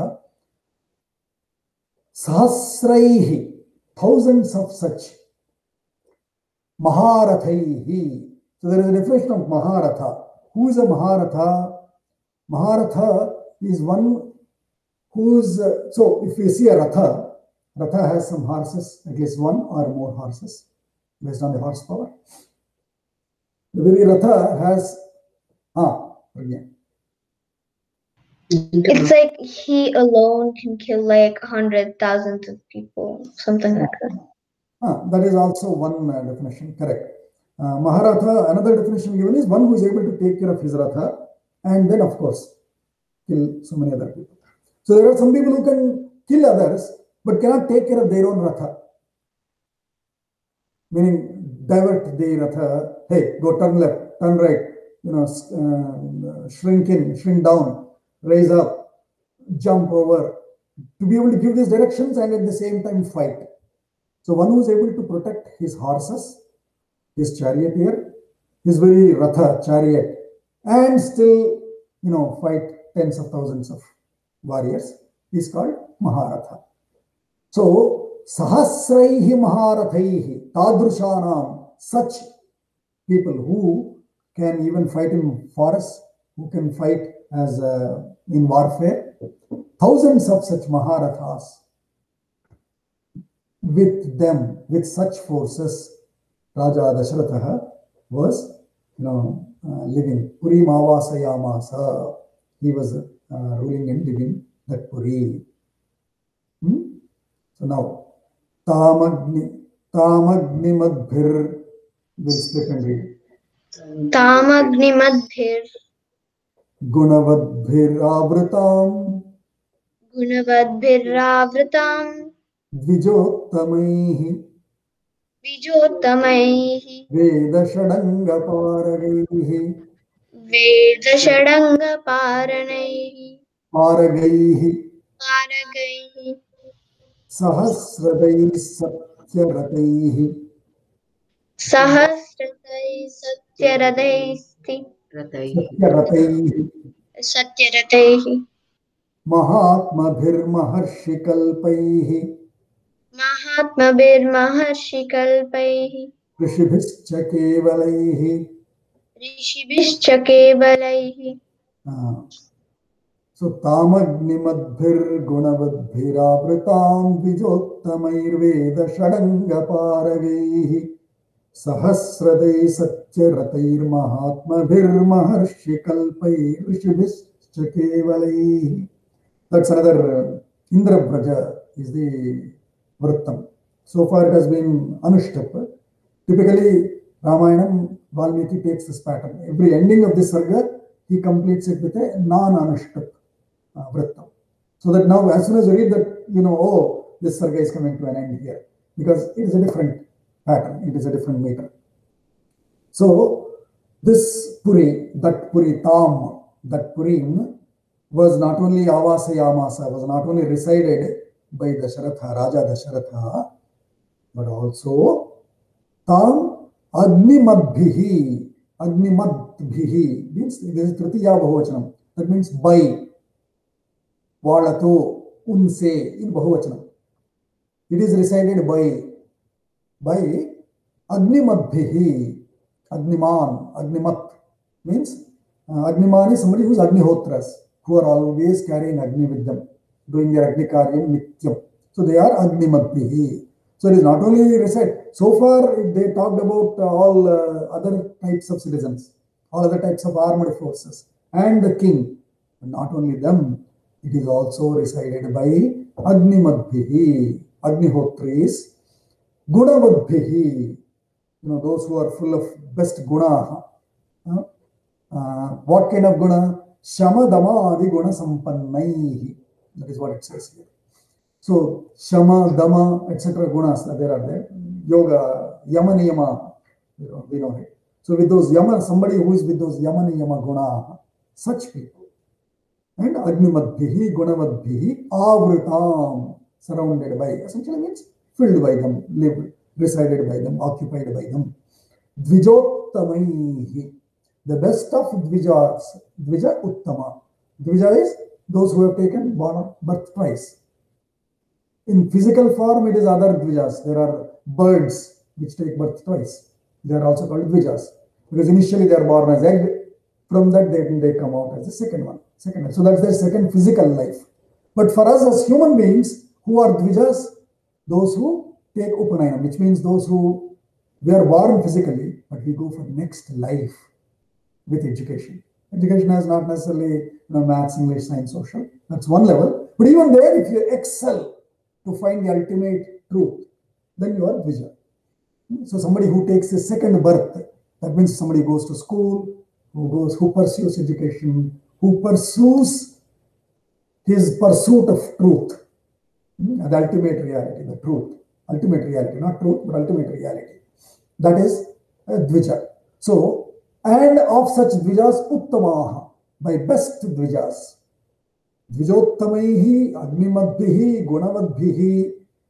Sahasraihi, thousands of such. Maharathaihi. So there is a definition of Maharatha. Who is a Maharatha? Maharatha is one who's, so if we see a Ratha, Ratha has some horses, at least one or more horses, based on the horsepower. The very Ratha has, again. It's like he alone can kill like 100,000 of people, something like that. That is also one definition, correct. Maharatha, another definition given is one who is able to take care of his Ratha and then, of course, kill so many other people. So there are some people who can kill others but cannot take care of their own Ratha. Meaning, divert the Ratha, hey, go turn left, turn right, shrink in, shrink down, raise up, jump over, to be able to give these directions and at the same time fight. So one who is able to protect his horses, his charioteer, his very Ratha, chariot, and still, fight tens of thousands of warriors is called Maharatha. So, Sahasraihi Maharathaihi, Tadrushanam, such people who can even fight in forests, who can fight as in warfare, thousands of such Maharathas. With them, with such forces, Raja Dasharatha was, living. Puri Mavasayamasa. He was ruling and living that Puri. So now, Tamagni Madbhir, will split and read. Tamagni Madbhir Gunavadbhir Avritam. Gunavadbhiravritam Dvijottamaihi. Vijottamaihi Vedashadangaparagai. Vedashadanga Paragaihi. Paragaihi Sahasradai Satyarataihi. Sahasratai Satyarataisti Satyarataihi Mahatmabhir Maharshikalpaihi. Mahatmabir Maharshikalpaihi Rishibhischa Kevalaihi. Rishibhischa Kevalaihi. So Tamagni Madbhir Gunavadbhir Avritam Vijotamair Veda Shadanga Paragaihi. Sahasradai Satyaratair Mahatmabhir Maharshikalpaihi Rishibhischa Kevalaihi. That's another Indra Braja is the Vrittam. So far it has been Anushtup. Typically, Ramayanam, Valmiki takes this pattern. Every ending of this sarga, he completes it with a non-Anushtup Vrittam. So that now, as soon as you read that, this sarga is coming to an end here. Because it is a different pattern, it is a different meter. So, this Puri, that Puri Tam, that Purim, was not only Avasayamasa, was not only resided, by Dasharatha, Raja Dasharatha, but also Tam Agnimadbhihi. Agnimadbhihi means this is Tritiya Bahuvachanam. That means by. Valato, unse in Bahuvachanam. It is recited by Agnimadbhihi. Agniman, Agnimat means Agniman is somebody who is Agnihotras, who are always carrying Agni with them, doing their Agni Karyam Nityam. So they are Agnimadbhihi. So it is not only recited. So far they talked about all other types of citizens, all other types of armed forces, and the king. But not only them, it is also recited by Agnimadbhihi, Agnihotris, Gunavadbhihi, those who are full of best guna. What kind of guna? Shama Dama Adi Guna Sampannaihi. That is what it says here. So Shama, Dama, etc. gunas that there are there. Yoga, Yama Niyama, we know it. So with those Yama, somebody who is with those Yama Niyama guna, such people. And Agnimadbhihi, Gunavadbhihi, Avritam, surrounded by, essentially means filled by them, lived, resided by them, occupied by them. Dvijottamaihi, the best of Dvijas, Dvija Uttama. Dvija is those who have taken birth twice. In physical form, it is other Dvijas. There are birds which take birth twice. They are also called Dvijas. Because initially they are born as egg. From that they come out as the second one. So that's their second physical life. But for us as human beings, who are Dvijas? Those who take Upanayana, which means those who, we are born physically, but we go for next life with education. Education is not necessarily maths, English, science, social. That's one level. But even there, if you excel to find the ultimate truth, then you are Dvija. So somebody who takes a second birth, that means somebody goes to school, who pursues education, who pursues his pursuit of truth, the ultimate reality, the truth, ultimate reality, not truth, but ultimate reality. That is Dvija. So, and of such Dvijas, Uttamaha, by best Dvijas. Dvijottamaihi, Agnimadbhihi, Gunavadbhihi,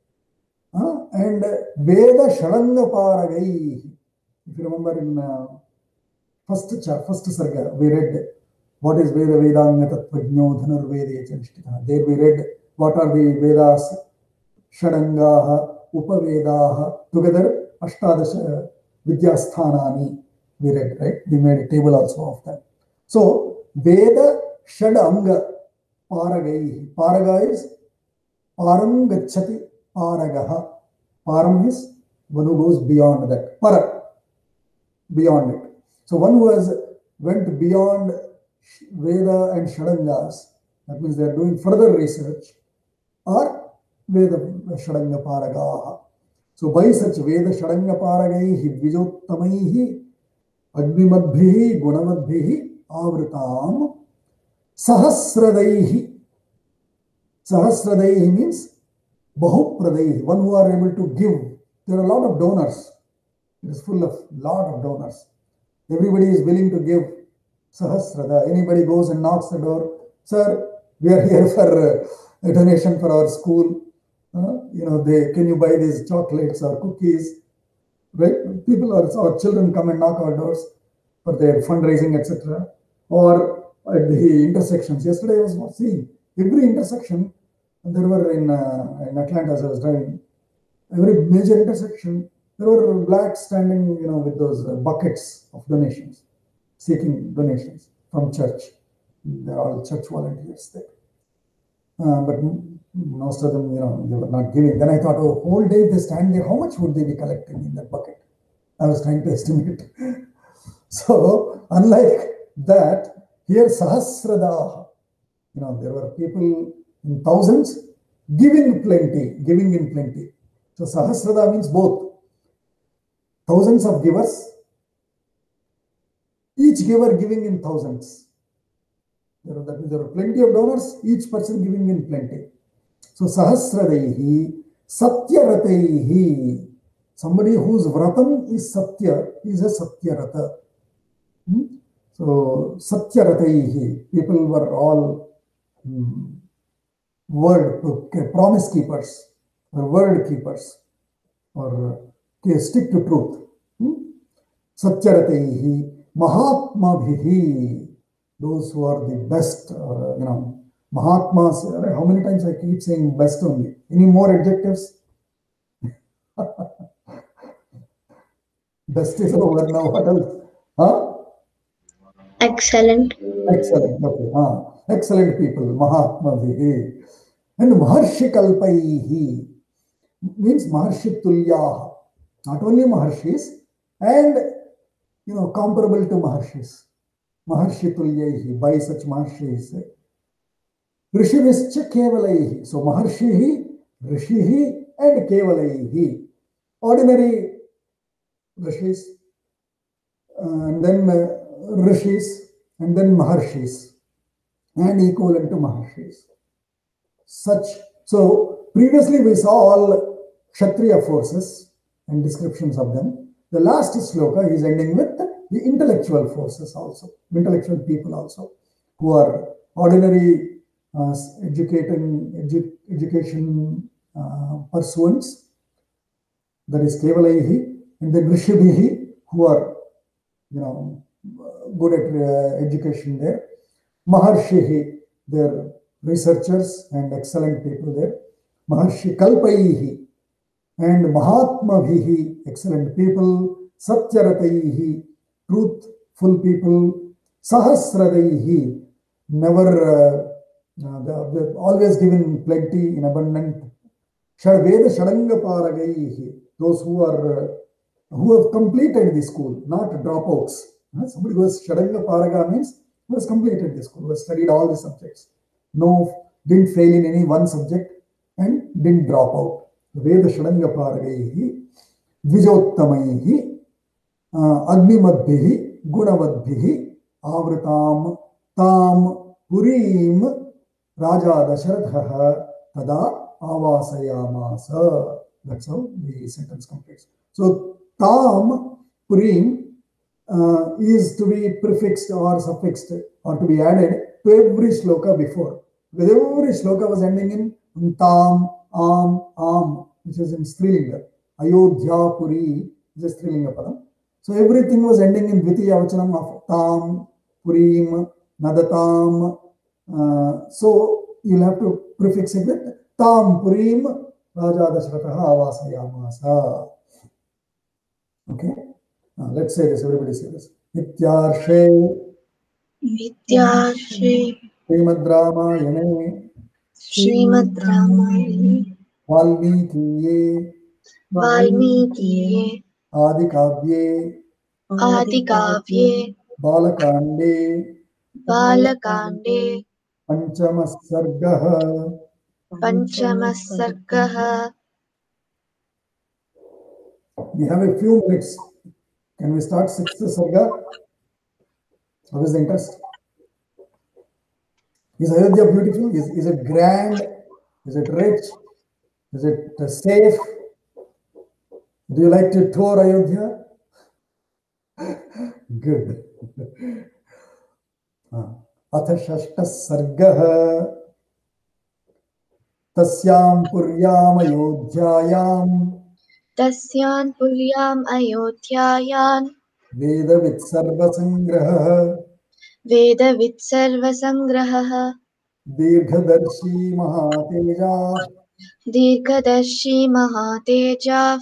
and Veda Sharanga Paragaihi. If you remember in first Sarga, we read what is Veda Vedanga Tattvajno Dhanurvede Chanishtika. There we read what are the Vedas, Shadangaha, Upavedaha, together Ashtadasha Vidyasthanani. We read, right? We made a table also of that. So, Veda Shadanga Paragaihi. Paraga is Param Gacchati Paragaha. Param is one who goes beyond that. Para, beyond it. So one who has went beyond Veda and Shadangas, that means they are doing further research, or Veda Shadanga Paragaha. So by such Veda Shadanga Paragaihi, Dvijottamaihi, Agnimadbhihi, Gunavadbhihi, Avritam, Sahasradaihi. Sahasradaihi means Bahupradaihi, one who are able to give. There are a lot of donors. It is full of lot of donors. Everybody is willing to give Sahasrada. Anybody goes and knocks the door, sir, we are here for a donation for our school. Can you buy these chocolates or cookies? Right? People or children come and knock our doors for their fundraising, etc. Or at the intersections. Yesterday I was seeing every intersection. There were in Atlanta as I was driving. Every major intersection, there were blacks standing, with those buckets of donations, seeking donations from church. They're all church volunteers there. But most of them, they were not giving. Then I thought, whole day they stand there, how much would they be collecting in that bucket? I was trying to estimate. So, unlike that, here Sahasradaha, there were people in thousands giving in plenty. So, Sahasrada means both. Thousands of givers, each giver giving in thousands. There are plenty of donors, each person giving in plenty. So, Sahasradaihi, Satyarataihi. Somebody whose vratam is Satya is a Satyarata. So, Satyarataihi. People were all promise keepers or word keepers or stick to truth. Satyarataihi, Mahatmabhihi, those who are the best, Mahatmas. How many times I keep saying best only? Any more adjectives? Best is over now. What else? Huh? Excellent. Excellent. Okay. Excellent people. Mahatmabhihi. And Maharshi Kalpaihi means Maharshi Tulyaha. Not only Maharshis, and comparable to Maharshis. Maharshi Tulyaihi, by such Maharshis. Rishivischa Kevalaihi. So Maharshihi, Rishihi, and Kevalaihi. Ordinary Rishis, and then Rishis, and then Maharshis, and equivalent to Maharshis. So previously we saw all Kshatriya forces and descriptions of them. The last sloka is ending with the intellectual forces also, intellectual people also, who are ordinary education pursuants, that is Kevalaihi, and then Rishibhihi, who are good at education there. Maharshihi, they're researchers and excellent people there. Maharshi Kalpaihi and Mahatmabhihi, excellent people. Satyarataihi, truthful people. Sahasradaihi, never, they've always given plenty in abundant. Shadveda Shadanga Paragaihi, those who have completed the school, not dropouts. Somebody who has Shadanga Paraga means who has completed the school, who has studied all the subjects. No, didn't fail in any one subject and didn't drop out. Veda Shadanga Paragaihi, Dvijottamaihi, Agnimadbhihi, Gunavadbhihi, Avritam, Tam, Purim, Raja Dasharatha, Tada, Avasayamasa. That's how the sentence completes. So, Tam, Purim is to be prefixed or suffixed or to be added to every sloka before. With every sloka was ending in Tam, Am, which is in Strilinga. Ayodhya, Puri is a Strilinga padam. So, everything was ending in Dvitiya Vachanam of Tam, Purim, Nadatam. So, you'll have to prefix it with Tam, Purim, Raja Dashrataha Avasayamasa. Okay? Let's say this, everybody say this. Nityarshe Srimad Ramayane Valmikiye Adikavye Balakande Panchamas Sargah. We have a few minutes. Can we start 6th Sarga? How is the interest? Is Ayodhya beautiful? Is it grand? Is it rich? Is it safe? Do you like to tour Ayodhya? Good. Atha Shashta Sargah Tasyam Puryam Ayodhyayam Vedavit Sarvasangrah Dirghadarshi Mahateja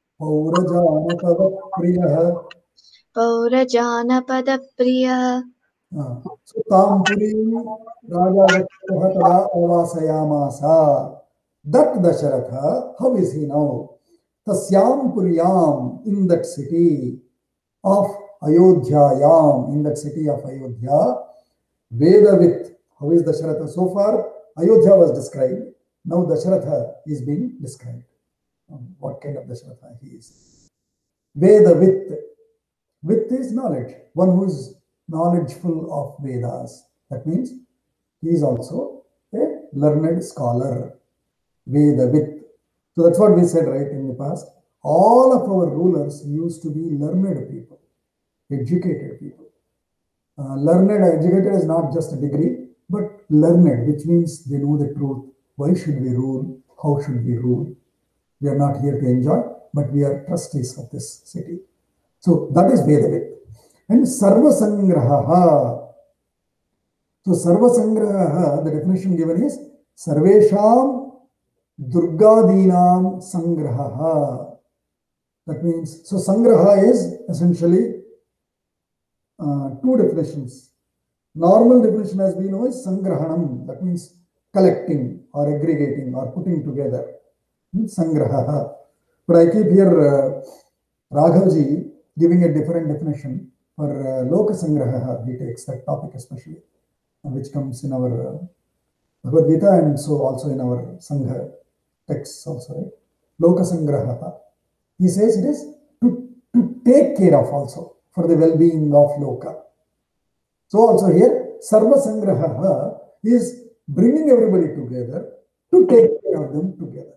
Paurajanapada-priyah. So Tampurim Raja Dasharatha Avasayamasa. That Dasharatha, how is he now? Tasyam Puryam, in that city of Ayodhyayam, in that city of Ayodhya. Vedavit, how is Dasharatha? So far, Ayodhya was described. Now Dasharatha is being described. What kind of Dasharatha he is? Vedavit. Vit is knowledge. One who is knowledgeful of Vedas. That means he is also a learned scholar. Vedavit. So that's what we said right in the past. All of our rulers used to be learned people, educated people. Learned, educated is not just a degree, but learned, which means they know the truth. Why should we rule? How should we rule? We are not here to enjoy, but we are trustees of this city. So that is Vedavit. And Sarva Sangraha. So Sarva Sangraha, the definition given is Sarvesham Durgadinam Sangraha. That means, so Sangraha is essentially two definitions. Normal definition, as we know, is Sangrahanam. That means collecting or aggregating or putting together. Sangraha. But I keep here Raghavji giving a different definition for Loka Sangraha. He takes that topic especially, which comes in our Bhagavad Gita and so also in our Sangha texts also. Right? Loka Sangraha. He says it is to take care of also for the well-being of Loka. So also here, Sarva Sangraha is bringing everybody together to take care of them together.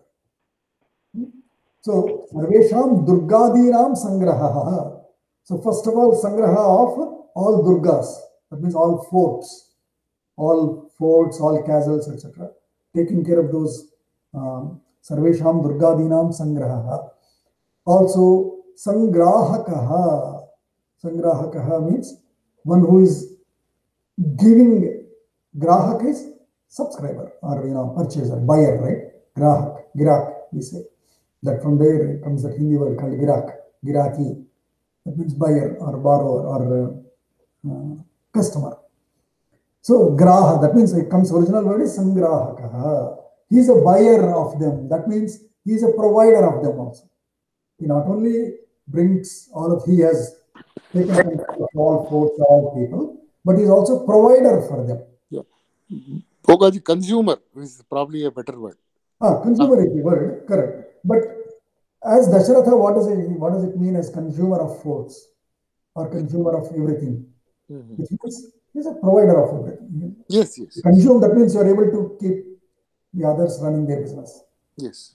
So, Sarvesham Durgadinam Sangraha. So, first of all, Sangraha of all Durgas. That means all forts, all castles, etc. Taking care of those. Sarvesham Durgadinam Sangraha. Also, Sangrahakaha. Sangrahakaha means one who is giving. Grahak is subscriber or purchaser, buyer, right? Grahak, Girak, we say. That from there comes that Hindi word called Girak, Giraki. That means buyer or borrower or customer. So Graha, that means it comes original word is Sangrahakaha. He is a buyer of them. That means he is a provider of them also. He not only brings he has taken control of all forts, all people, but he is also provider for them. Yeah. Bhogaji, consumer is probably a better word. Consumer is the word, correct. But as Dasharatha, what does it mean as consumer of forts or consumer of everything? Which means he is a provider of everything. Yes. Consume, that means you are able to keep the others running their business. Yes.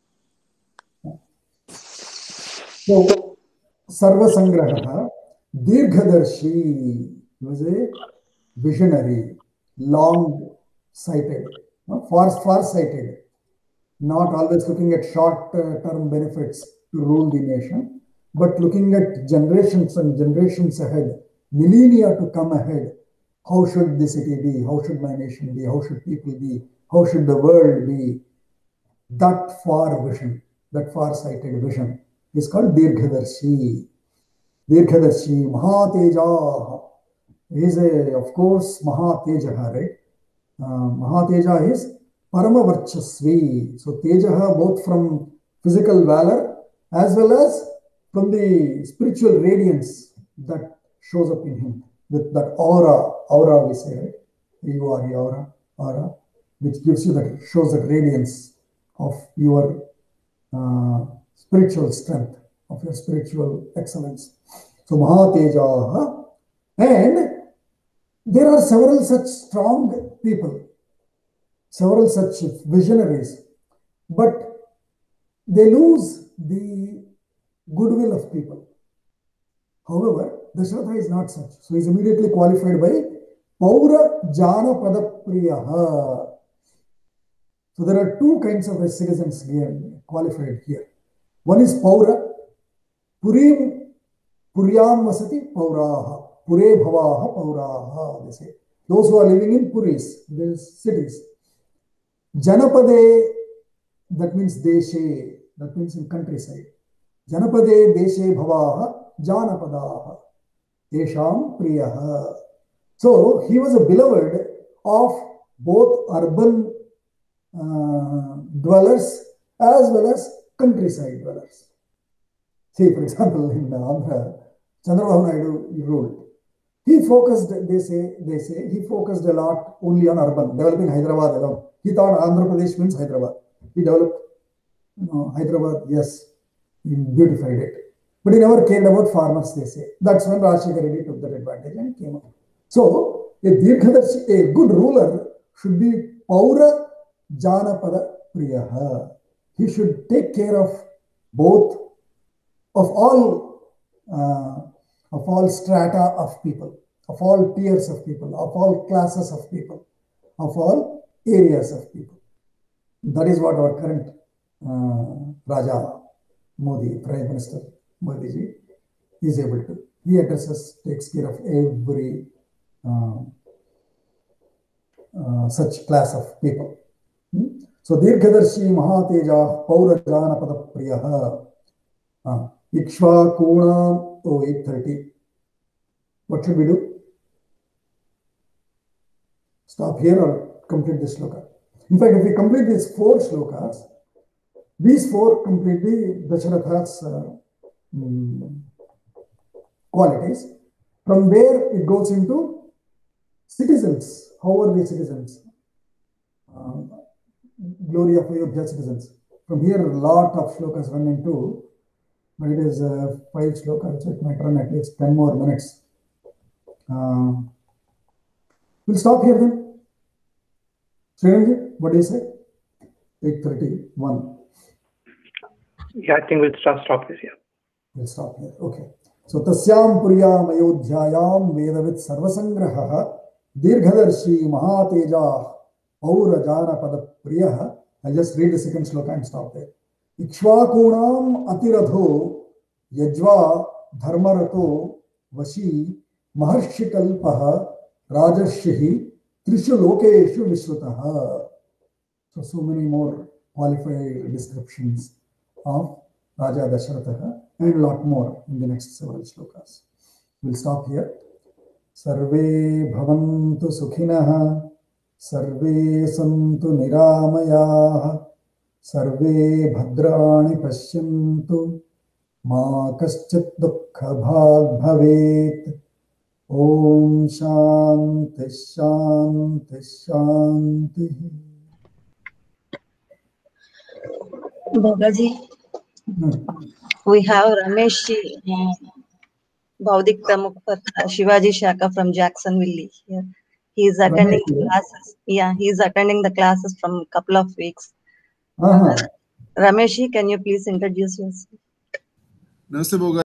So, Sarva Sangraha, Dirghadarshi, he was a visionary, long-sighted, far-sighted, not always looking at short-term benefits to rule the nation, but looking at generations and generations ahead, millennia to come ahead. How should the city be? How should my nation be? How should people be? How should the world be? That far vision, that far-sighted vision is called Dirghadarshi. Dirghadarshi, Mahateja. He is of course, Mahateja, right? Mahateja is Paramavarchasvi. So, Tejaha both from physical valor as well as from the spiritual radiance that shows up in him. With that aura we say, right? Aura, which gives you that, shows the radiance of your spiritual strength, of your spiritual excellence. So, Mahateja. And there are several such strong people, several such visionaries, but they lose the goodwill of people. However, Dasharatha is not such. So, he is immediately qualified by Paura Jana Padapriyaha. So, there are two kinds of citizens here qualified here. One is Paura, Puryam Vasati Pauraha. Pure Bhavaha Pauraha, they say. Those who are living in Puris, these cities. Janapade, that means Deshe, that means in countryside. Janapade Deshe Bhavaha Janapadaha. Tesham Priyaha. So, he was a beloved of both urban dwellers as well as countryside dwellers. See, for example, in Andhra, Chandrababu Naidu ruled. He focused, they say, he focused a lot only on urban, developing Hyderabad alone. He thought Andhra Pradesh means Hyderabad. He developed Hyderabad, yes, he beautified it. But he never cared about farmers, they say. That's when Rajshekar Reddy took that advantage and came up. So, a good ruler should be Paura Janapada Priyaha. He should take care of both, of all strata of people, of all tiers of people, of all classes of people, of all areas of people. That is what our current Raja Modi, Prime Minister Modi ji, is able to. He addresses, takes care of every such class of people. So Dirghadarshi Mahateja Paurajana Priyaha Ikshvakuna. Oh, 8:30. What should we do? Stop here or complete this sloka? In fact, if we complete these 4 slokas, these 4 complete the Dasharatha's qualities. From there, it goes into citizens. How are the citizens? Glory of Ayodhya citizens. From here, a lot of slokas run into, but it is 5 slokas, so it might run at least 10 more minutes. We'll stop here then. Srinivji, what do you say? 8:31. Yeah, I think we'll stop here. Yeah. We'll stop here. Okay. So Tasyam Puryam Ayodhyayam Vedavit Sarvasangraha Dirghadarshi Mahateja Paurajana Pada Priyaha. I'll just read the second sloka and stop there. Ikshvakunam Atiradho Yajva Dharmarato Vashi Maharshikalpaha Rajashihi Trishu Lokeshu Vishrutaha. So many more qualified descriptions of Raja Dasharatha and a lot more in the next several slokas. We'll stop here. Sarve bhavantu sukhinaha, sarve santu niramayaha, sarve bhadrani pashyantu, ma kaschit dukkha bhag bhavet. Om Shanti Shanti Shanti. Bhogaji, we have Ramesh Baudik Pramukh Shivaji Shaka from Jacksonville here. He is attending the classes. Yeah, he is attending the classes from a couple of weeks. Ramesh, can you please introduce yourself? Namaste, Bhogaji.